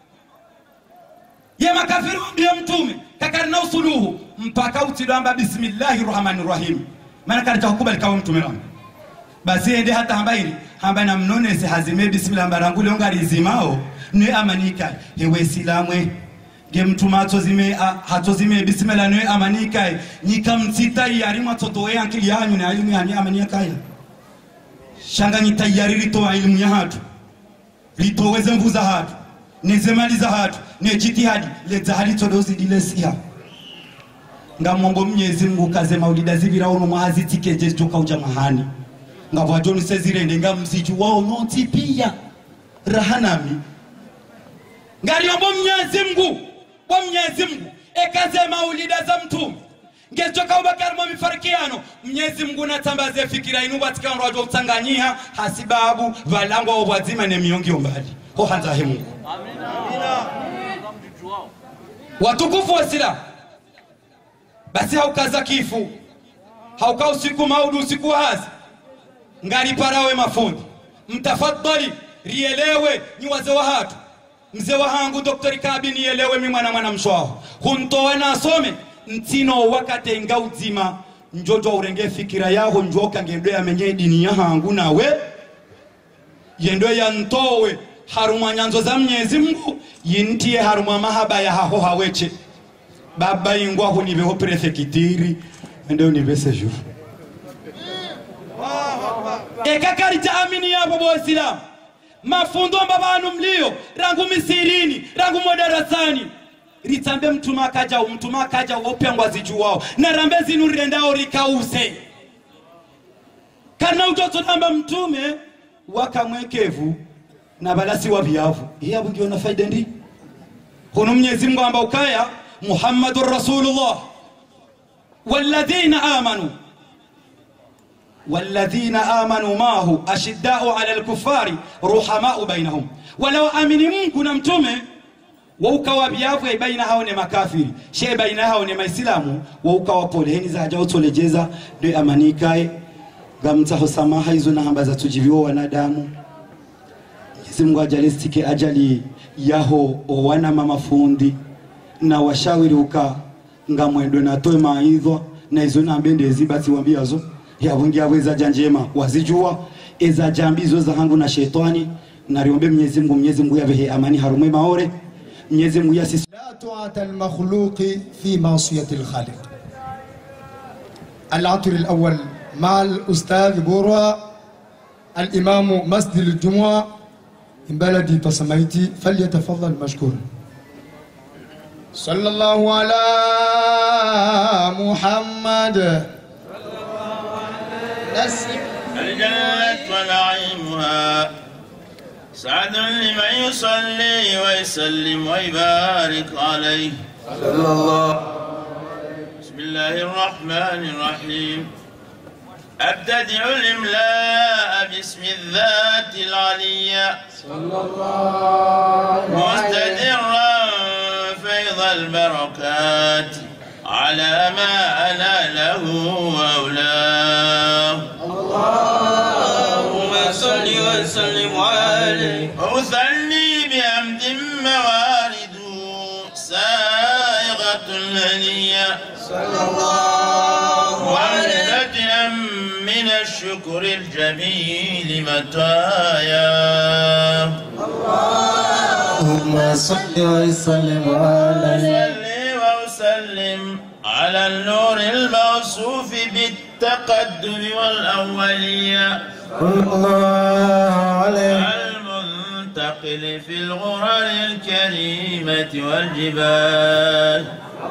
ye makafiru ndiye mtume kakarina usuluhu mpaka utidamba bismillahirrahmanirrahim maana karita hukubali kawa mtume wangu basi ende hata hambaini hamba na mnone se hazime bismillah mbarangule ongari zimao ne amanika hewe silamwe ge mtuma hatozime bismillah ne amanika nyika mtita yarima totoe ankili yanyu na elimu yanyu amanika kaya shanga nyitayari rito elimu ya hatu litoweze mvuza hatu nezemaliza hatu ne jitihadi leza hali todozi dilesia ngamombo Mwenyezi Mungu kaze maulida zibira ono mwazitike je joka uja mahani ngabwa joni sezirende ngamziju wao noti pia rahanami ngariombo Mwenyezi Mungu kwa Mwenyezi Mungu ekaze maulida za mtume ngechoka ubakari mwa mifarikiano Mwenyezi Mungu natambaze fikira inu batika nrojo utanganyiha hasibabu valangwa obwazima ne miongi ombali ho hanza he Mungu amina watukufu wasila basi haukaza kifu hauka usiku maudu usiku hazi ngari parawe mafundi mtafadhali rielewe ni wazee wa hatu mzee wa hangu Dr. Kabi nielewe mimi mwana mshwaho huntoa na asome ntino wakati ngauzima njojo urenge fikira yaho njoka ngendo yamenye dini yahangu nawe yendo yantowe haruma nyanzo za Mwenyezi Mungu yintie haruma mahaba ya haho haweche baba ingwa hunibeho prefekitiri ndio nibese juu ekakari taamini yapo boisilamu mafundo mbabanu mlio rangu misirini rangu modarasani ritambe mtuma kaja wopengwa zijuwao na rambe zinu riendao rikause kana utoto namba mtume wakamwekevu na balasi wa biavu hiya bungiyo na faida ndi hono Mwenyezi Mungu amba ukaya Muhammadur Rasulullah والذين آمنوا معه أشداء على الكفار رحماء بينهم ولو آمنوا منكم نمتمه ووكوا بيافو بينها ونمكافر شيء بينها ونميسلام ووكوا بولهeni za haja utolejeza ndio amanikae gamtaho samaha hizo na hamba za tujibiwa wanadamu Mwenyezi Mungu ajalistike ajali yaho wana mama fundi na washawiri uka ngamwendo na toe maidho na hizo na mbende zibati wambiazo ya bungi aweza janjema wazijua eza jambizo za hangu na shetani na riombe Mwenyezi Mungu yavehe amani harume maore Mwenyezi Mungu yasisi
la tu'ata al-makhluqi fi ma'siyati al-khaliq. العطر الأول مع الأستاذ بورا الإمام مسجد الجمعة من بلدي بسميتي فليتفضل مشكور. صلى الله على محمد.
الجنة ونعيمها سعد لمن يصلي ويسلم ويبارك عليه صلى الله. بسم الله الرحمن الرحيم. أبتدع الإملاء باسم الذات العلية صلى الله مستدرا فيض البركات على ما أنا له وأولاه. اللهم صل وسلم عليه. أثني بحمد موارد سائغة هنية صلى الله عليه من الشكر الجميل متايا. اللهم صل وسلم عليه وسلم على النور الموصوف بالتقدم والأولية المنتقل في الغرر الكريمة والجبال.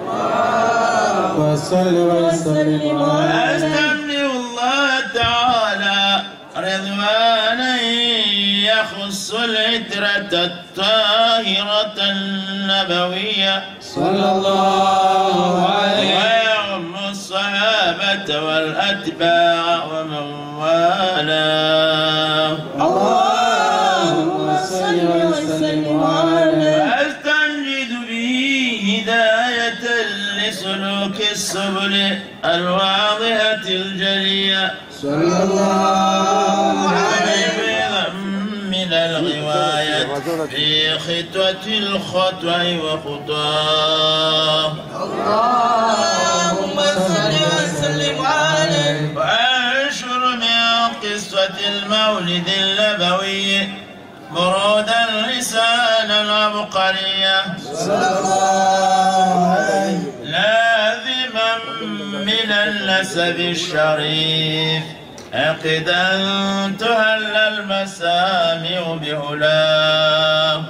وصل وسلم أستمني الله تعالى رضوانا يخص العترة الطاهرة النبوية صلى الله عليه ويعم الصحابة والأتباع ومن والاه. اللهم صل وسلم عليه. أستنجد به هداية لسلوك السبل الواضحة الجلية صلى الله عليه من الغواية في خطوة الخطوة وخطاه. اللهم صل وسلم عليه. وأنشر من قصة المولد النبوي برودا لسانا عبقريا صلى الله عليه لازما من النسب الشريف عقدا تهل المسامع بهلاه.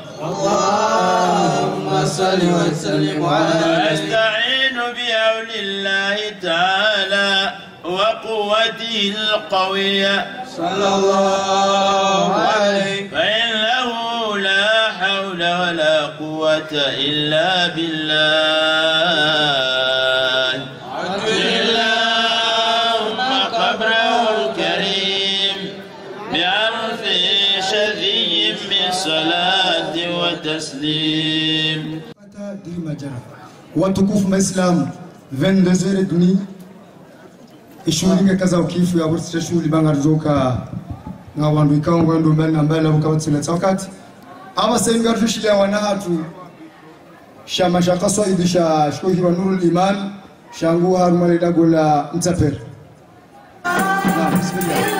اللهم صل وسلم عليه. أستعين بحول الله تعالى وقوته القوية صلى الله عليه فإنه لا حول ولا قوة إلا بالله. صلاة وتسليم.
Watukufu Maislamu 22h30 ishughulike kaza ukifu ya wursi shughuli bangarzoka na wandu ikangwa ndo mbali na mbali abuka watsila wakati aba senga tushile wana hatu shama shaka saidi sha shkohi wa nurul iman Shangu harmani dagula mtafir. Bismillah.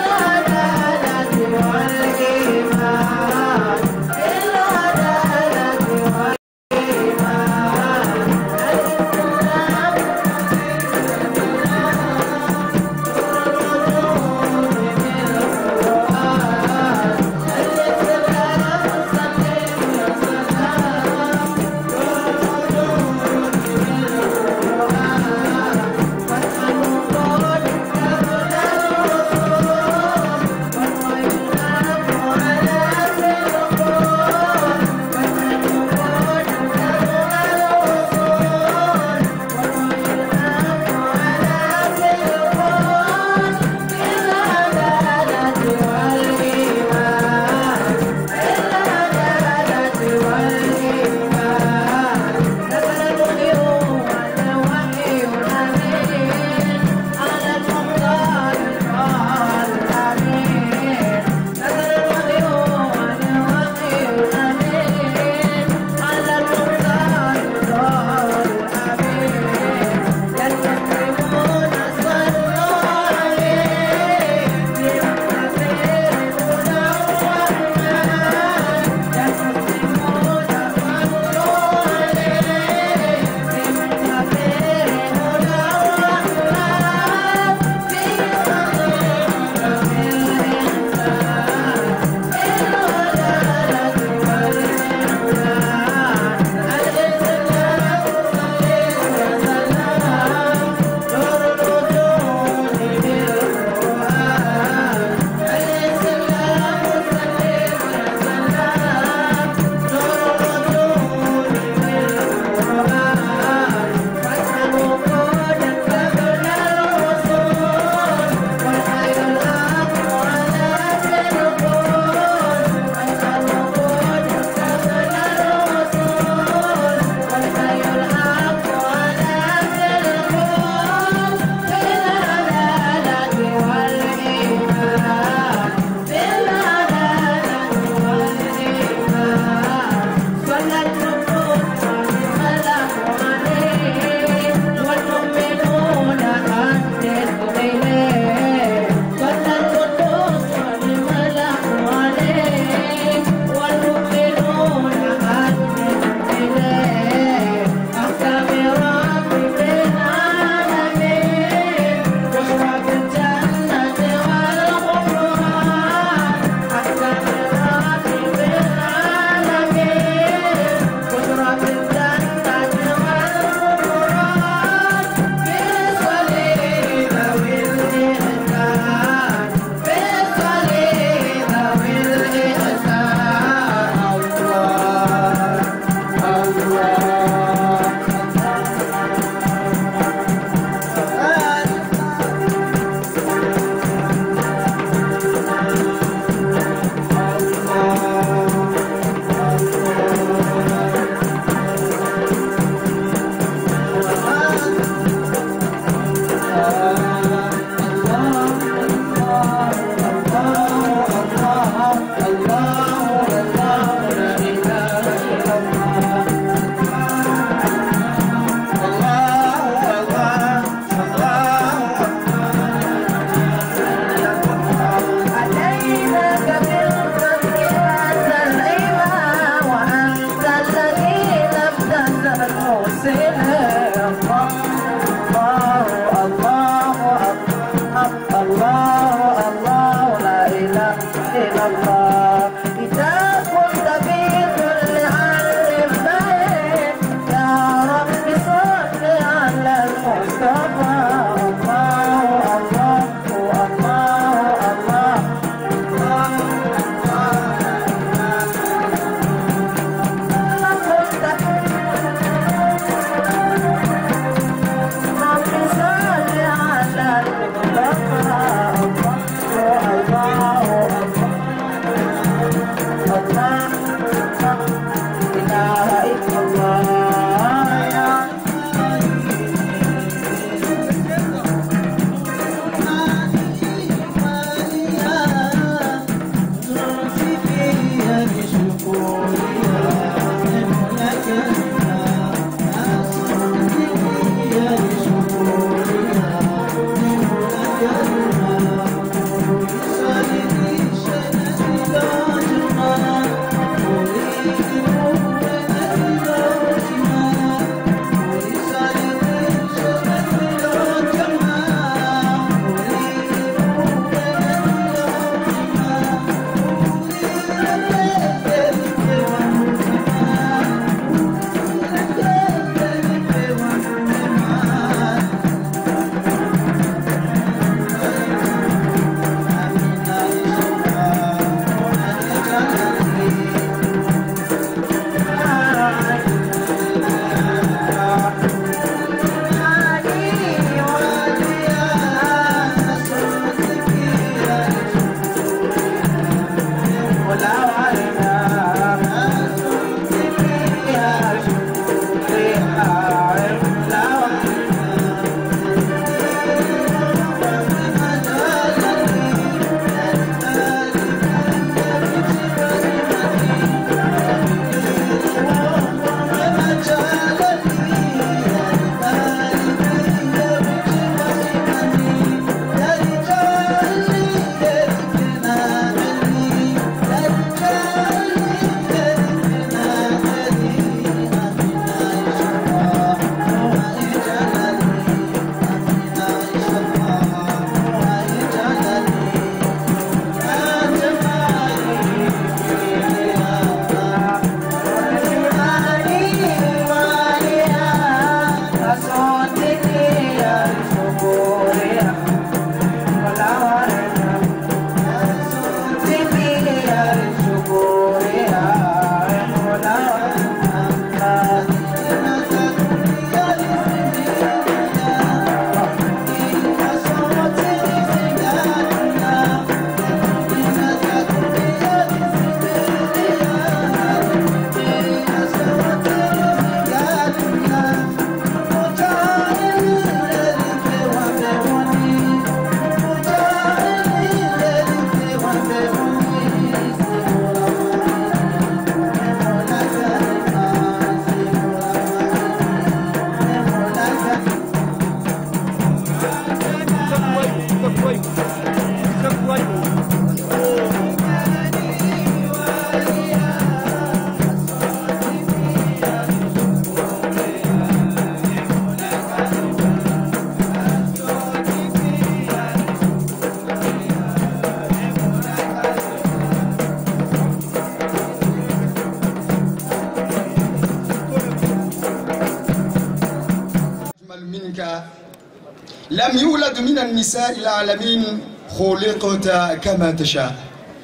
منك لم يولد من النساء العالمين خلقت كما تشاء.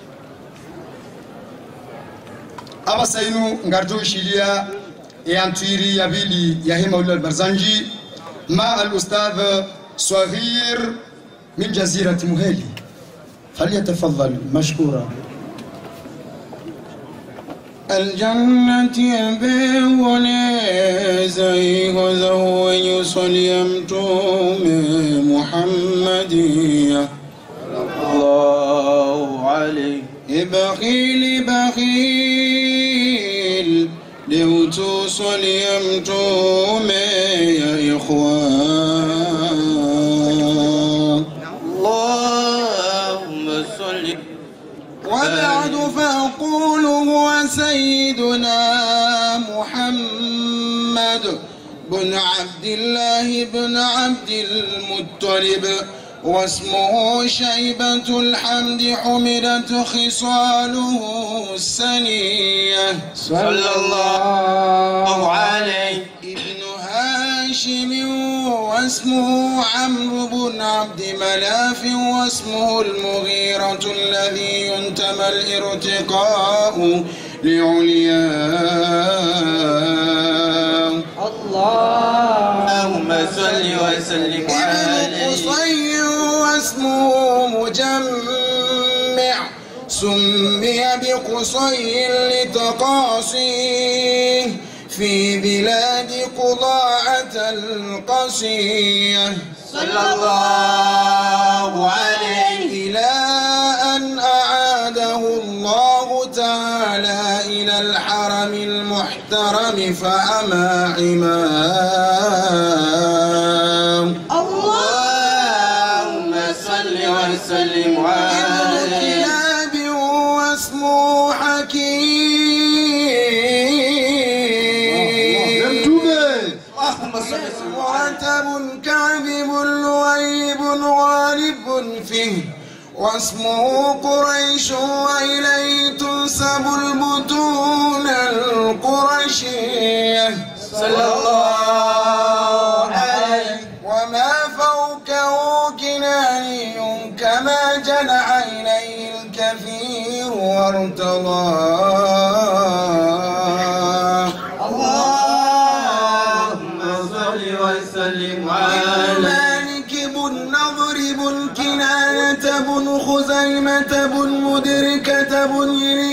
أبا سينو نغارجو شيليا يانتويري يابيلي ياهي مولى البرزنجي مع الأستاذ صغير من جزيرة مهيلي، فليتفضل مشكورا.
الجنة يبيوني زي غزو يصليمتم محمدية الله عليه. بخيل بخيل لو تصليمتم يا إخوان اللهم صل. وبعد فأقول هو سيدنا محمد بن عبد الله بن عبد المطلب، واسمه شيبة الحمد حمدت خصاله السنية صلى الله عليه. ابن هاشم واسمه عمرو بن عبد مناف، واسمه المغيرة الذي ينتمى الارتقاء لعلياه. اللهم صل وسلم عليه. قصي واسمه مجمع، سمي بقصي لتقاصيه في بلاد قضاعة القصية صلى الله عليه، إلى أن أعاده الله تعالى إلى الحرم المحترم فأما عماه. اللهم صل وسلم عليه. كلاب واسمه حكيم، معتب كعبب لؤيب غالب فيه، واسمه قريش وإليه تنسب البطون القرشية صلى الله عليه. وما فوقه كناني كما جنح إليه الكثير وارتضاه. اللهم صل وسلم على مالك بن نضر بن كنانة بن خزيمة بن مدركة بن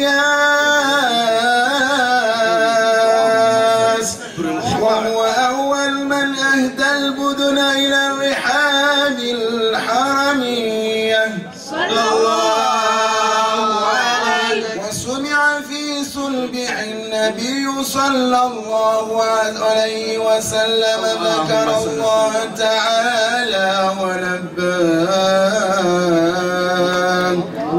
إلياس، وهو أول من أهدى البدن إلى الرحاب الحرمية صلى الله عليه. وسمع في صلبه النبي صلى الله عليه وسلم ذكر الله تعالى ولباه.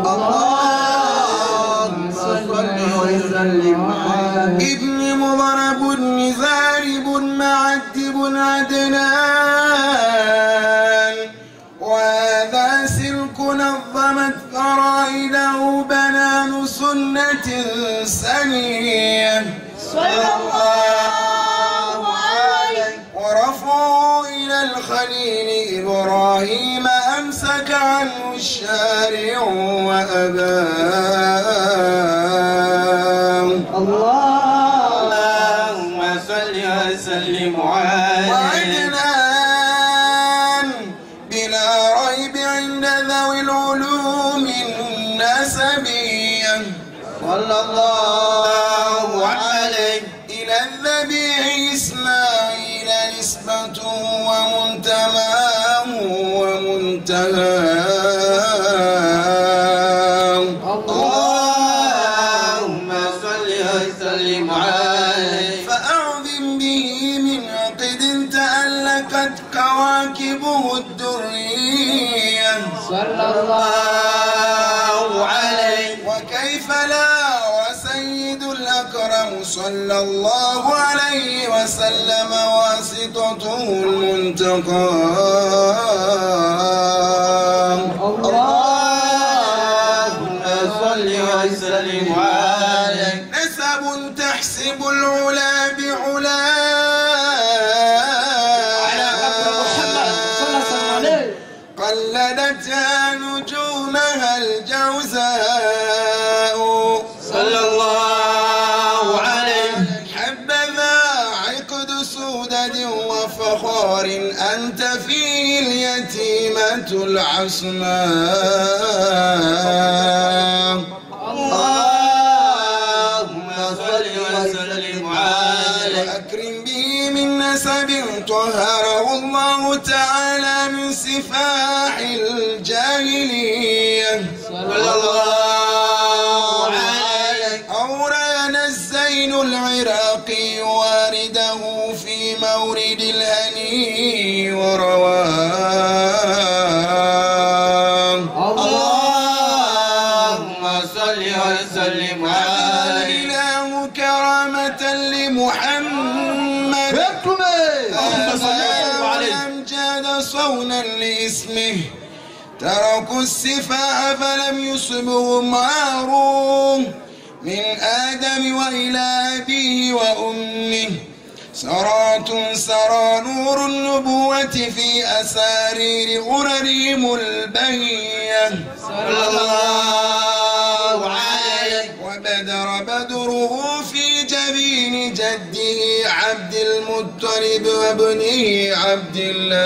اللهم صل وسلم على ابن مضرب نزارب معدب عدنان، وهذا سلك نظمت فرائده بنان سنة سنية صلى الله عليه. ورفعوا إلى الخليل إبراهيم أمسك عنه الشارع وأباه. اللهم صل وسلم عليه. وعدنان بلا ريب عند ذوي العلوم النسبية صلى الله عليه. إلى الذبيح إسماعيل نسبة ومنتماه ومنتهاه. اللهم صل وسلم عليه. فأعظم به من عقد تألقت كواكبه الدرية صلى الله عليه. وكيف لا وسيد الأكرم صلى الله عليه وسلم واسطته المنتقى. اللهم صل وسلم عليه. نسب تحسب العلا بعلا على قلدتها نجومها الجوزاء صلى الله عليه. حبذا عقد سودد وفخار أنت فيه اليتيمة العصماء. اللهم صل وسلم عليه وأكرم به من نسب طهره الله تعالى من سفاح الجاهلية صلى الله عليه. أورانا الزين العراقي وارده في مورد الهني ورواه. اللهم صل وسلم عليه كرامة لمحمد أمجاد صونا لاسمه تركوا السفاح فلم يصبهم عار من آدم وإلى أبيه وأمه سرات سرى نور النبوة في أسارير غررهم البهية صلى الله عليه. وبدر بدره في جبين جده عبد المطلب وابنه عبد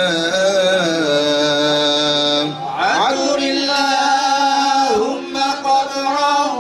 الله. عطر اللهم قدره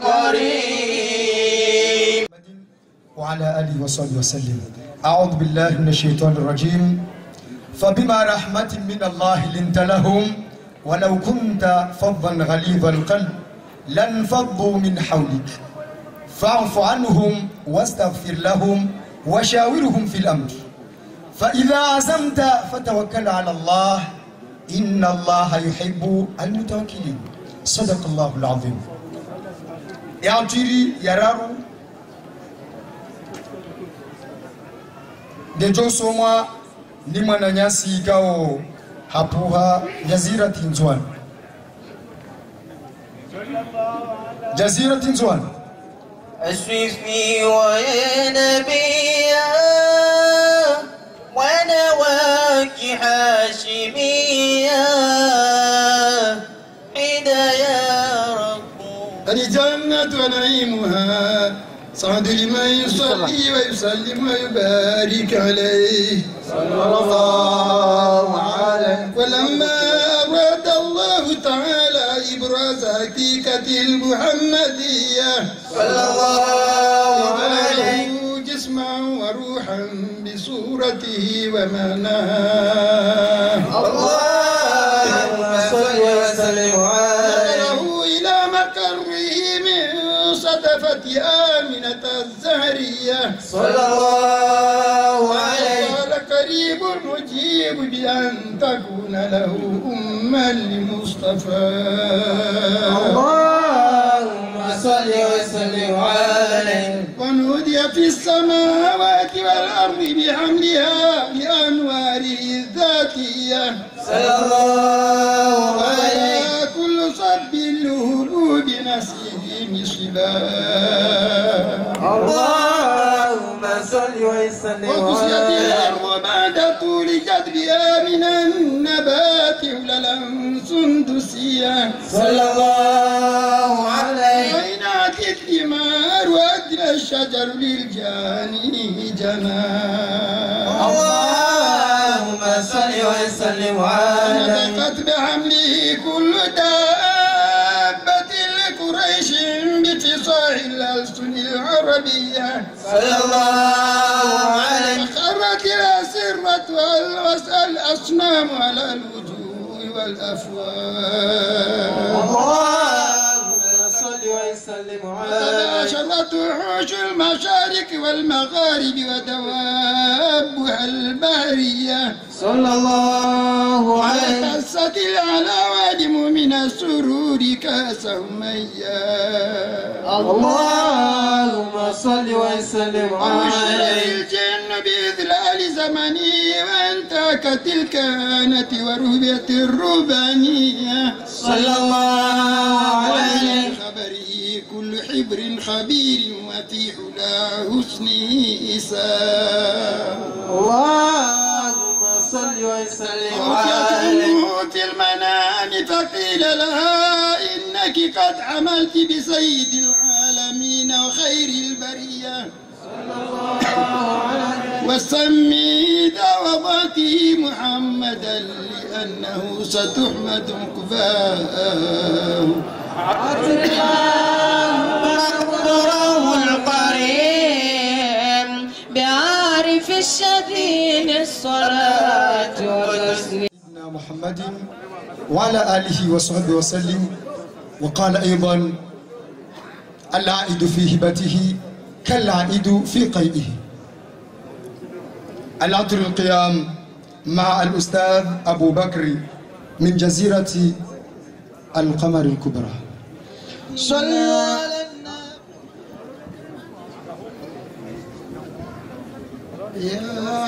القريب
وعلى آله وصحبه وسلم. أعوذ بالله من الشيطان الرجيم. فبما رحمة من الله لنت لهم ولو كنت فظا غليظ القلب لانفضوا من حولك فاعف عنهم واستغفر لهم وشاورهم في الأمر فإذا عزمت فتوكل على الله إن الله يحب المتوكلين. صدق الله العظيم. يعطيري يرارو Dejo soma ni mananyasi kao hapuha jazirati nzwan. جزيرة زوان
أشرفني ويا نبيا ونواك حاشميا حدا يا رب.
الجنة ونعيمها صعد لمن يصلي ويسلم ويبارك عليه صلى الله عليه. ولما أراد الله تعالى إبراز حقيقة المحمدية صلى الله عليه جسما وروحا بصورته ومعناه. اللهم صل وسلم عليه. إلى مقره من صدفة آمنة الزهرية صلى الله عليه. قال قريب مجيب بأن تكون له أما لمصطفى. اللهم صل وسلم عليه. ونودي في السماوات والأرض بحملها بأنواره الذاتية صلى الله عليه. كل صب له بنسيم صباه. اللهم صل وسلم عليه. وكسيت الأرض بعد طول جذبها من النبات هللا سندسية صلى الله عليه. وإنات الثمار وأدنى الشجر للجاني جناه. اللهم صل وسلم عليه. نطقت بحمله كل دابة لقريش بفصاح الألسن العربية صلى الله عليه. خرت الأسرة والأصنام على الوجوه والأفواه. اللهم صل وسلم عليه. تباشرت وحوش المشارق والمغارب ودوابها البحرية صلى الله عليه. قصت العلوادم من السرور كاسهم إياه. اللهم صل وسلم عليه. الجن بإذلال زمني وانتهكت الكهنة ورهبة الربانية صلى الله عليه. خبره كل حبر خبير وفي حلا حسنه إساء. اللهم صل
وسلم
رؤيته في المنام فقيل لها إنك قد عملت بسيد العالمين وخير البرية وسميت وضعته محمدا لأنه ستحمد عقباه
مقبره القريم بعارف الشديد الصلاة والتسليم
سيدنا محمد وعلى آله وصحبه وسلم. وقال أيضا العائد في هبته كالعائد في قيئه. العطر القيام مع الأستاذ أبو بكر من جزيرة القمر الكبرى.
صلوا على النبي
يا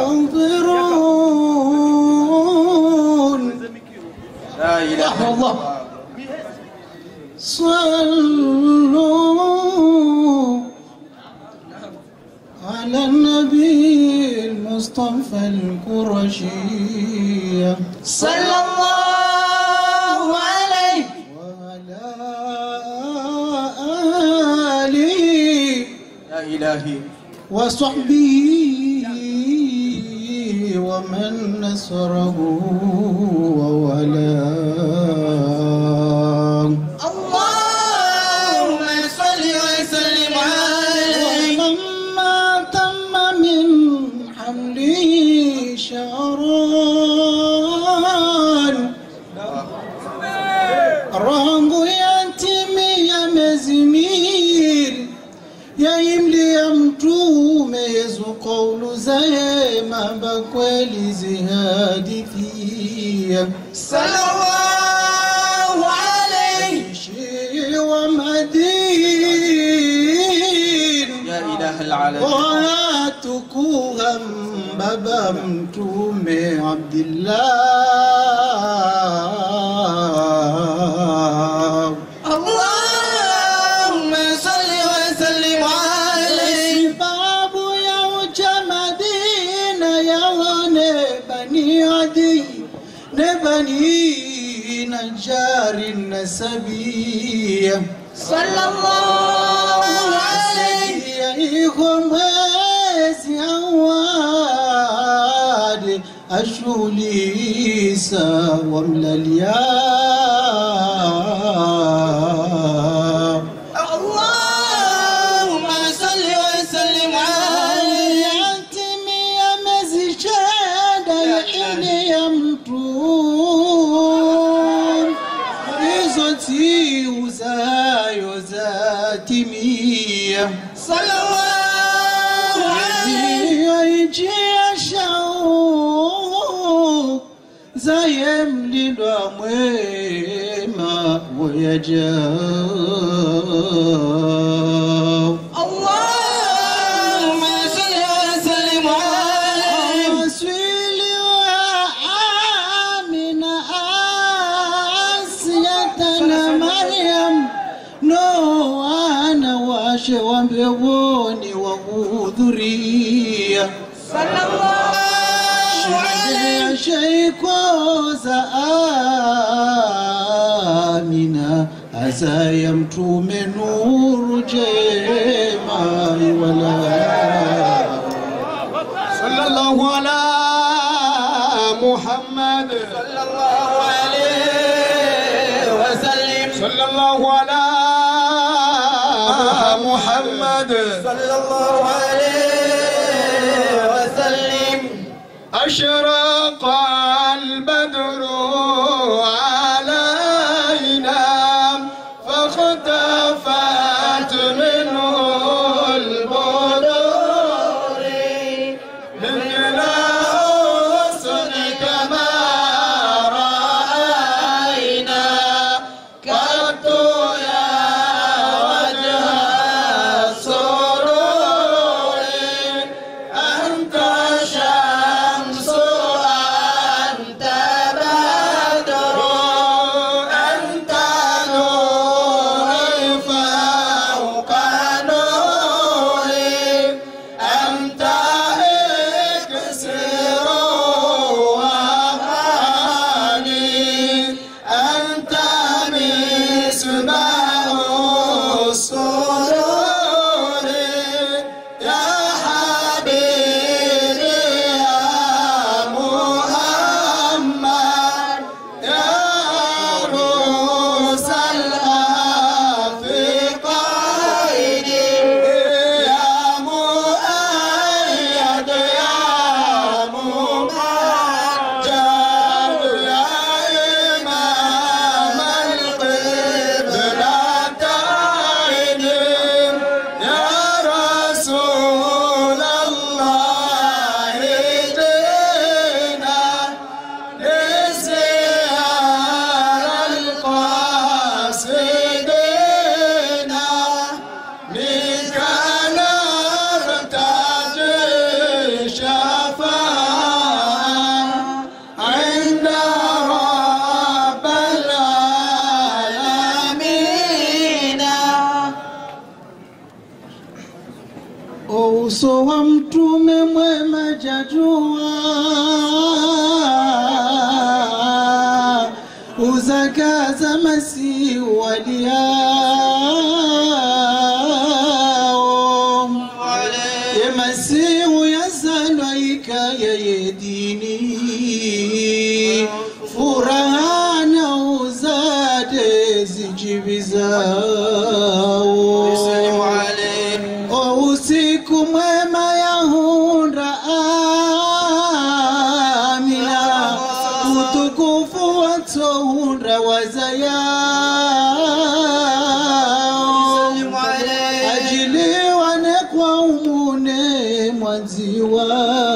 حاضرون
لا إله إلا الله
صلوا على النبي المصطفى القرشي
صلى الله عليه
وعلى آله
يا إلهي
وصحبه ومن نصره وولاه
اللهم صل وسلم عليه
ولما تم من حمله شهران rangu yatimia miezi miwili yaimlia mtume Yesu kaulu za yema kweli zihadithia
sallallahu alayhi
shi wa madina
يا إله العالمين
watukuha baba mtume Abdillah
اللهم صل وسلم عليه
babu ya ucha Madina yaone bani Adi ne bani Najjar nasabia
صلى الله عليه
mwezi awadi ashulisa wamlalia
اللهم صل وسلم عليه
yatimia miezi shada ya ile ya mtu hizo tiuzayo zatimia
صلى الله عليه
yaijia shau zaye mlindwa mwema wayajao
اللهم صل وسلم عليه
waswili wa Amina Asiyata na Maryam Noana washe wa mbinguni wa kuhudhuria
صلى الله عليه
sheiko za Amina azaya mtume nuru jema wala
sallallahu ala Muhammad
صلى الله عليه وسلم
sallallahu ala Muhammad
صلى الله عليه وسلم
أشرق البدر علينا فاختفت منه البدور مثل حسنك ما رأينا قط يا وجه السرور أنت شمس
uso wa mtume mwema jajua, uzakaza masihi waliao, ye masihi yazalwaika ya dini, furaha na uzade zijibizao. O usiku mwema yahunda amina, utukufu watohunda wazayao, ajiliwa ne kwa umune mwanziwa,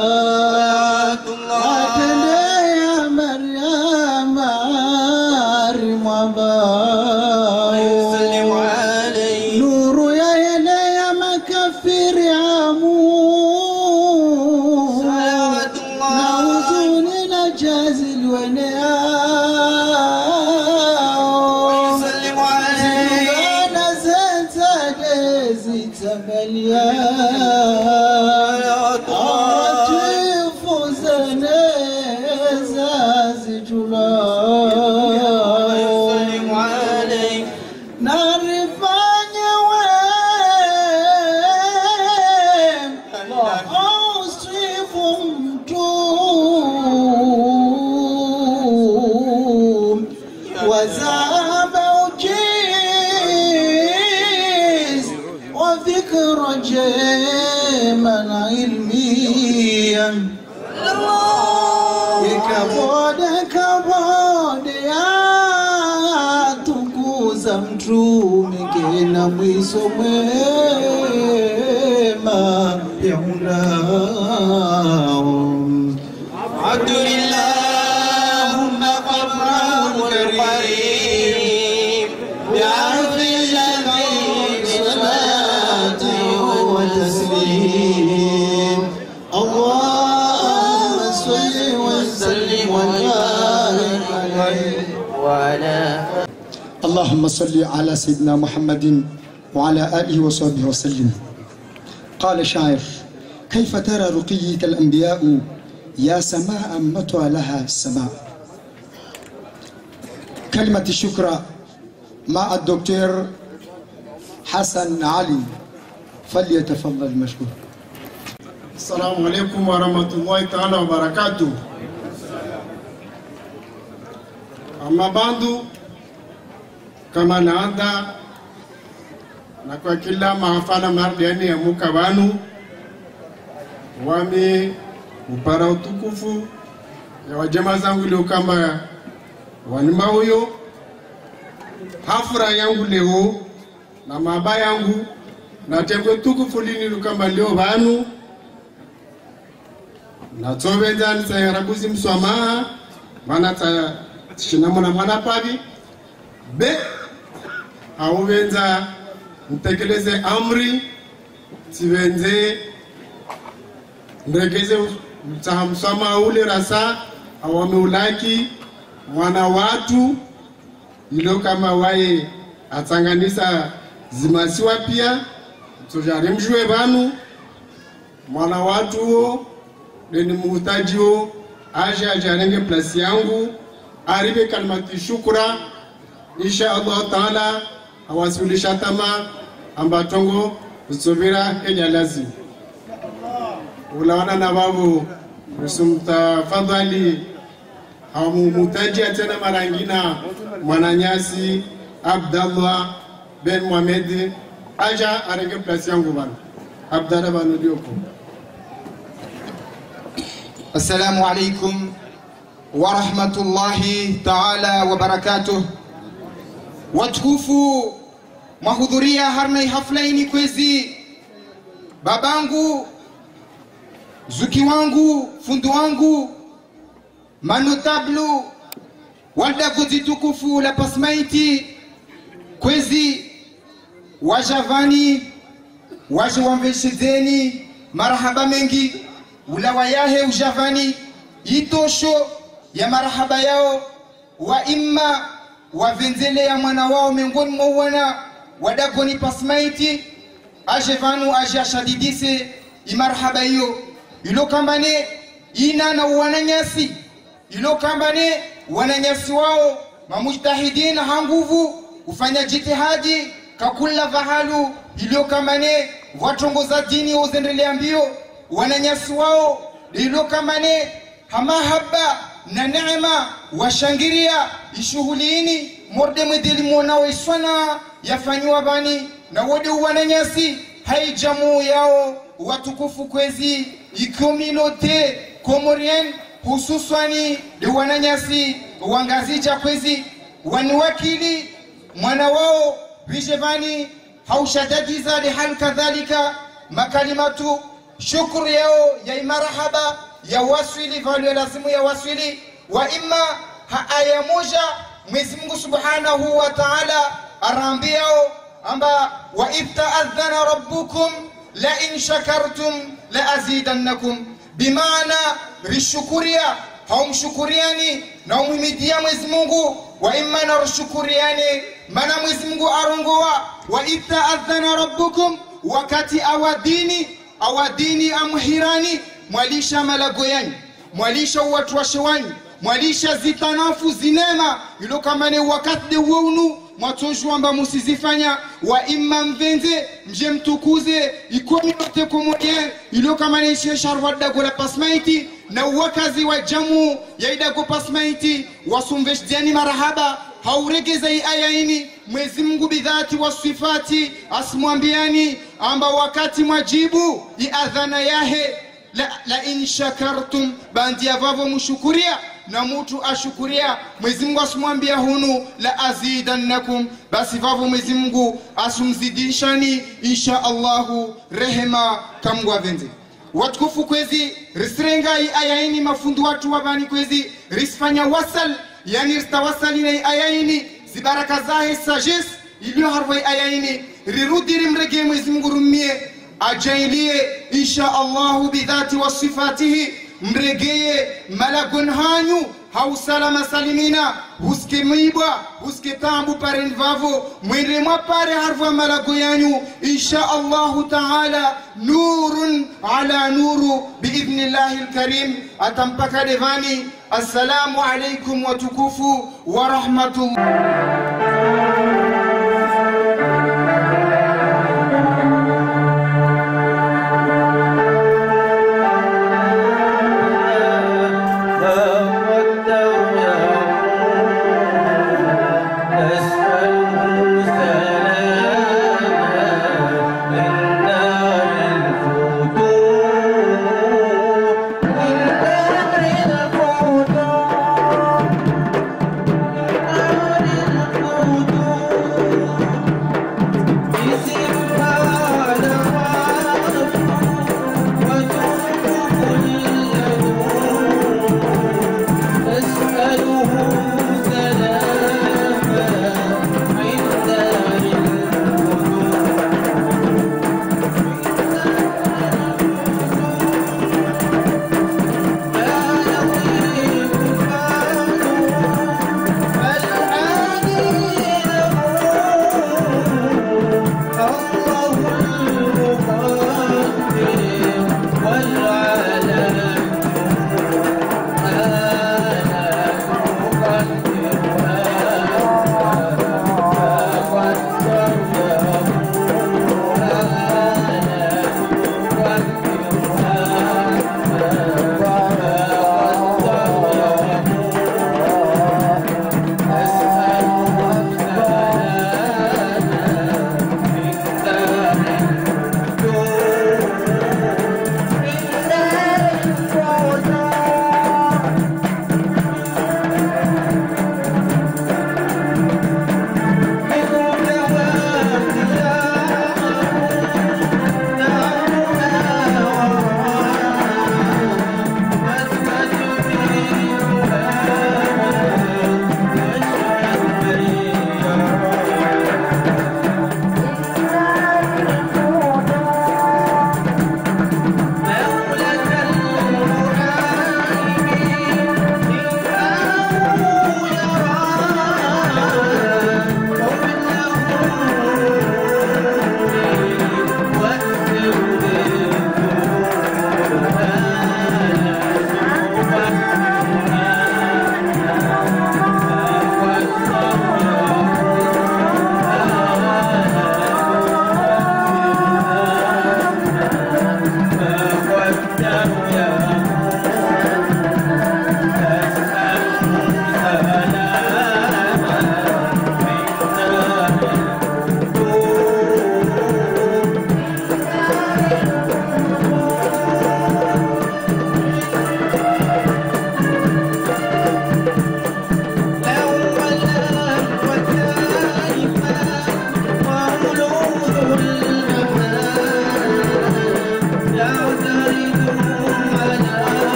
atendea Maryama rimwambao, nuru ya enea makafiri amu, na huzuni na jazil weneao, zilugana zenzade zitabalia, atifu zeneza zijulao, narifanye wema usifu mtu, wazaba ujiz wa dhikra jema na ilmia, kabode ya tukuza mtume kena mwiso mwema ya unao. Abdulillahumma qabrahul karim bi'arfi jami'i salati wa taslim. Allahumma salli wa sallim wa barik alayhi wa ala.
اللهم صل على سيدنا محمد وعلى آله وصحبه وسلم. قال شاعر: كيف ترى رقيك الأنبياء يا سماء مطوى لها السماء. كلمة الشكر مع الدكتور حسن علي، فليتفضل مشكور.
السلام عليكم ورحمة الله تعالى وبركاته. Amma bandu kama naanda na kwa kila mahafala mardiani ya muka wanu wami upara utukufu ya wajema zangu leo kama wanima huyo hafura yangu leo na maba yangu na tengwe tukufu lini kama leo wanu na tobeza nisayarabuzi mswamaha mana ta shinamona mwana pavi be auvenza mtekeleze amri tivenze ndegeze mtahamsama ule rasa awameulaki mwana watu ilo kama wae atanganisa zimasiwa pia tujari mjue vanu mwana watu huo deni muhtaji huo aje ajarenge plasi yangu aribe kalmati shukra insha Allah taala awasilisha tama ambatongo usubira enya lazim ulawana na babu usumta fadhali au mutaji tena marangina mwananyasi Abdallah ben Mohamed aja arenge plasi yangu bana Abdallah banu dioko.
Assalamu alaikum wa rahmatullahi ta'ala wa barakatuh. Watukufu mahudhuria harna haflaini kwezi babangu zuki wangu fundu wangu manotablu waldavuzi tukufu la pasmaiti kwezi wajavani waje wamveshezeni marahaba mengi ulawa yahe ujavani itosho ya marahaba yao wa imma wavenzele ya mwana wao miongoni mwa wana wadakoni pasmaiti aje vanu aje ashadidise imarhaba hiyo ilo kambane ina na wananyasi ilo kambane wananyasi wao mamujtahidina hanguvu ufanya jitihadi kakula vahalu ilo kambane watongoza dini uzendelea mbio wananyasi wao ilo kambane hamahaba na neema washangiria ishughulini morde mwedeli mwanao iswana yafanywa bani na wode wananyasi haijamu yao watukufu kwezi ikomilote komorien hususani de wananyasi wangazija kwezi waniwakili mwana wao vijevani haushadagiza de hal kadhalika makalimatu shukru yao ya marhaba ya waswili value lazimu ya waswili wa imma aya moja Mwenyezi Mungu Subhanahu wa Ta'ala arambiao amba wa ibta'adhana rabbukum la in shakartum la azidannakum bimaana rishukuria haumshukuriani na umhimidia Mwenyezi Mungu wa imma na rishukuriani maana Mwenyezi Mungu arongoa wa ibta'adhana rabbukum wakati awadini amhirani mwalisha malago yanyu mwalisha watu washewani mwalisha zitanafu zinema ilo kama ni wakati de wonu mwatonjwa amba musizifanya wa imma mvenze mje mtukuze ikomilote komoye ilo kama ni sharwada gola pasmaiti na wakazi wa jamu ya idago pasmaiti wasumveshdiani marahaba hauregeza aya ini Mwenyezi Mungu bidhati wa sifati asmwambiani amba wakati mwajibu iadhana yahe la in shakartum bandi avavo mshukuria na mtu ashukuria Mwenyezi Mungu asumwambia hunu la azidannakum basi vavo Mwenyezi Mungu asumzidishani insha Allahu rehema kamgwa venze watukufu kwezi risrenga aya ini mafundu watu wabani kwezi risfanya wasal yani ristawasali na aya ini zibaraka zahe sagesse iliyo harwa aya ini rirudi rimrege Mwenyezi Mungu rumie ajailie insha Allahu bidhati wa sifatihi mregeye malagun hanyu hausalama salimina huske mwibwa huske tambu paren vavo mwende mwapare harva malago yanyu insha Allahu ta'ala nurun ala nuru biidhnillahi alkarim atampaka devani assalamu alaikum wa tukufu wa rahmatullah.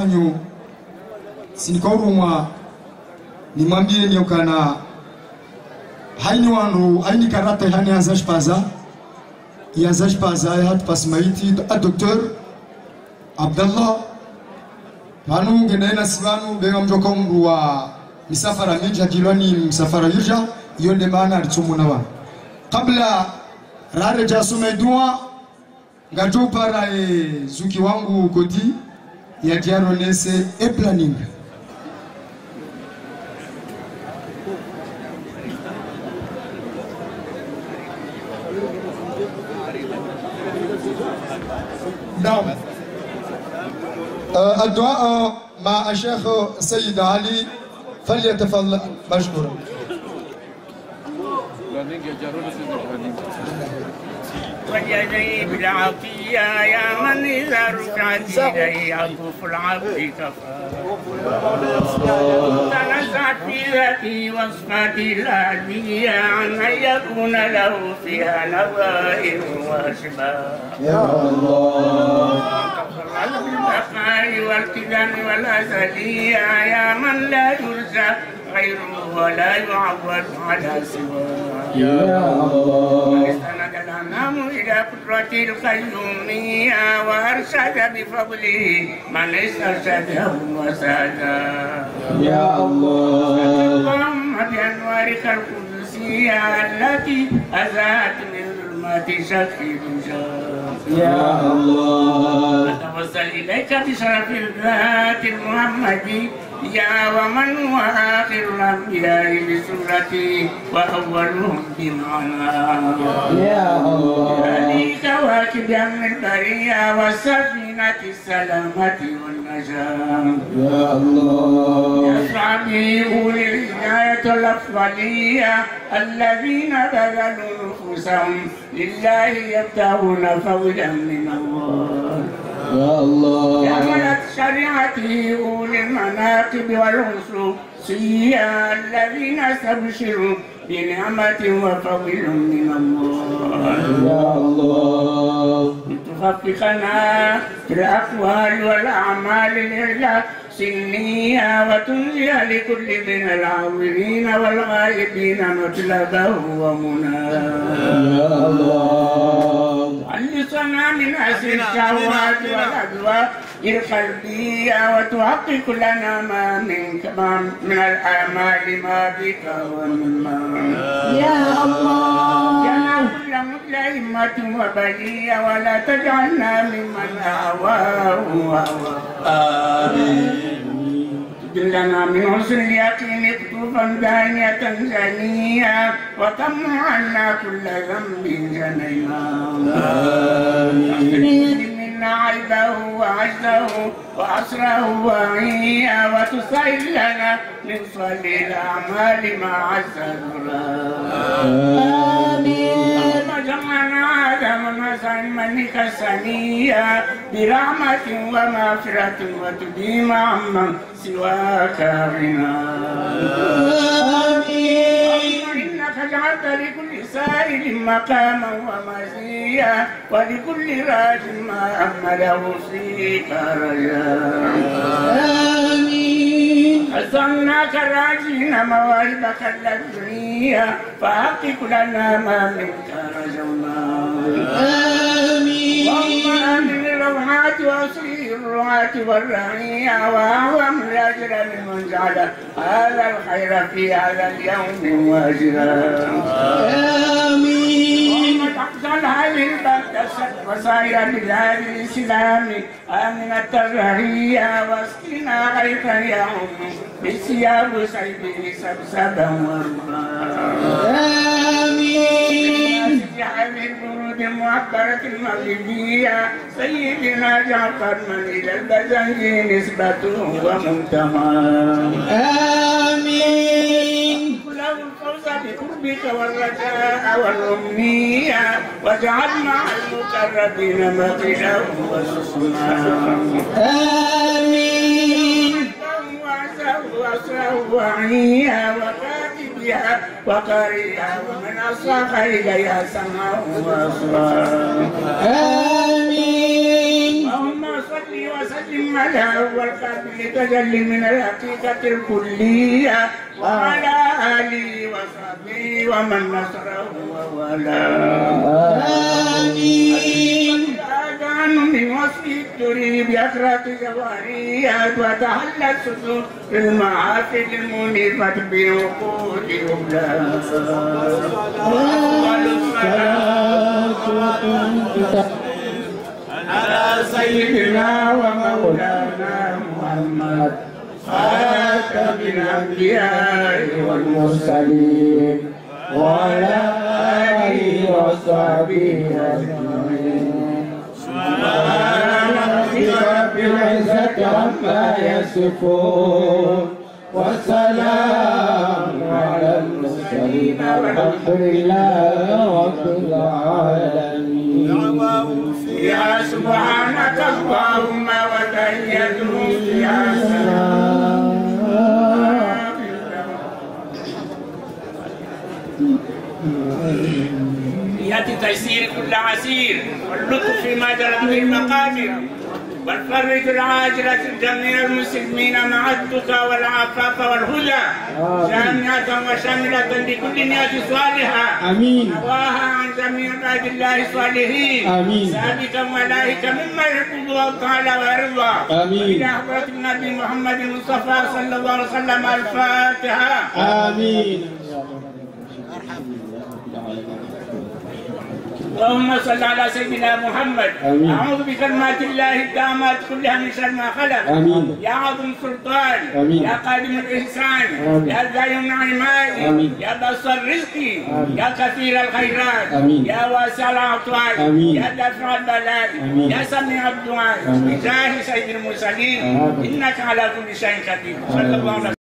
hanyu sinikaurumwa nimwambie niokana haini wandu haini karata hani azashpaza hatupasimaiti a docteur Abdallah panu ngendaena sivanu benga mjoka umru wa misafara minja kilwani msafara yurja yonde maana alitumuna wa kabla rare jasume dua ngajopara zuki wangu kodi ya diaro nese e planning نعم الدعاء مع الشيخ سيد علي فليتفضل مشكورا
وجدي بالعطية يا من إذا رفعت إليه يعطف العبد كفى تنزعت في ذاتي وصفاتي العلمية عن أن يكون له فيها نظائر وأشباه يا الله بالبقاء والقدم والأزلية يا من لا يرزق غيره ولا يعول على سواه يا الله استند الأنام إلى قدرة القيومية وأرشد بفضله من استرشده وسادا يا الله اللهم بأنوارك القدسية التي أزالت من ظلمات شك الرجال يا الله أتوسل إليك بشرف الذات المحمدي يا ومن هو آخر الأنبياء بسورتي وأولهم بمعنى يا الله يا لي كواكب أمن البرية والسفينة السلامة والنجاة يا الله يسعى به أولي الهداية الأفضلية الذين بذلوا نفوسهم لله يبتغون فوجا من الله يا الله كملت شريعته أولي المناقب والخصوصية الذين استبشروا بنعمة وفضل من الله يا الله تخفقنا في الأقوال والأعمال الإعلام سنية وتنزل لكل من العاورين والغائبين مطلبه ومناه يا الله علصنا من أسر الشهوات والأذواق القلبية وتحقق لنا ما منك من الآمال ما بك ومما يا الله يا كل متلهمة وبلية ولا تجعلنا ممن أهواه آمين لنا من حسن اليقين اكتفا دانية زانية وتم عنا كل ذنب جنينا آمين منا عيبه وعجزه وعسره وعيه وتسهل لنا من صلي الأعمال مع السرور آمين جمعنا آدم وسعد منك السنية برحمة ومغفرة وتديم عمن سواك غنى آمين إنك جعلت لكل سائل مقاما ومزيا ولكل راج ما أمله فيك رجاء آمين حسناك الراجين مواهبك اللذية فحقق لنا ما منك رجونا آمين اللهم آمن الروحات وأصلح الرعاة والرعية وأعظم الأجر ممن جعل هذا الخير في هذا اليوم واجرا آمين اللهم تحصل هذه البلدة وسائر بلاد الإسلام آمنة الرعية واسقنا غيثا يعم بثياب سيده سبسبا وربا آمين اجعل البرود المعبرة المغربية سيدنا جعفر من إلى البزنج نسبته ومنتهى آمين له الفوز بقربك والرجاء والأمنية واجعل مع المقربين مقيله وسسنا آمين وأسره وعيها وكاتبها وقارئها ومن أصاق إليها سمعه وأصراه آمين اللهم صل وسلم محمد هو القابل لتجلي من الحقيقة الكلية وعلى آله وصحبه ومن نصره وولاه. آمين. الأذان من وصف الدري بأخلاق جواريات وتحلت صدور المعاصي المنيفة بوقود الأولاد. أفضل الصلاة على سيدنا ومولانا محمد خاتم الأنبياء والمرسلين وعلى آله وصحبه أجمعين. سبحان ربك رب العزة عما يصفون والسلام على المرسلين والحمد لله رب العالمين. فيها سبحانك اللهم وتحيتهم فيها سلام. يأتي تيسير كل عسير واللطف فيما جرت به المقادير والفرج العاجلة جميع المسلمين مع التقى والعفاف والهدى جامعة وشاملة لكل نية صالحة. آمين. نواها عن جميع عباد الله الصالحين. آمين. ثابتا ملائكة مما يحب الله تعالى ويرضى. آمين. إلى حضرة النبي محمد المصطفى صلى الله عليه وسلم الفاتحة. آمين. اللهم صل على سيدنا محمد. آمين. أعوذ بكلمات الله التامات كلها من شر ما خلق. آمين. يا عظيم السلطان. آمين. يا قادم الإحسان. آمين. يا دائم النعماء. يا بصر الرزق. يا كثير الخيرات. آمين. يا واسع العطاء. يا دافع البلاء. يا سميع الدعاء. بجاه سيد المرسلين. إنك على كل شيء قدير. صلى الله عليه وسلم.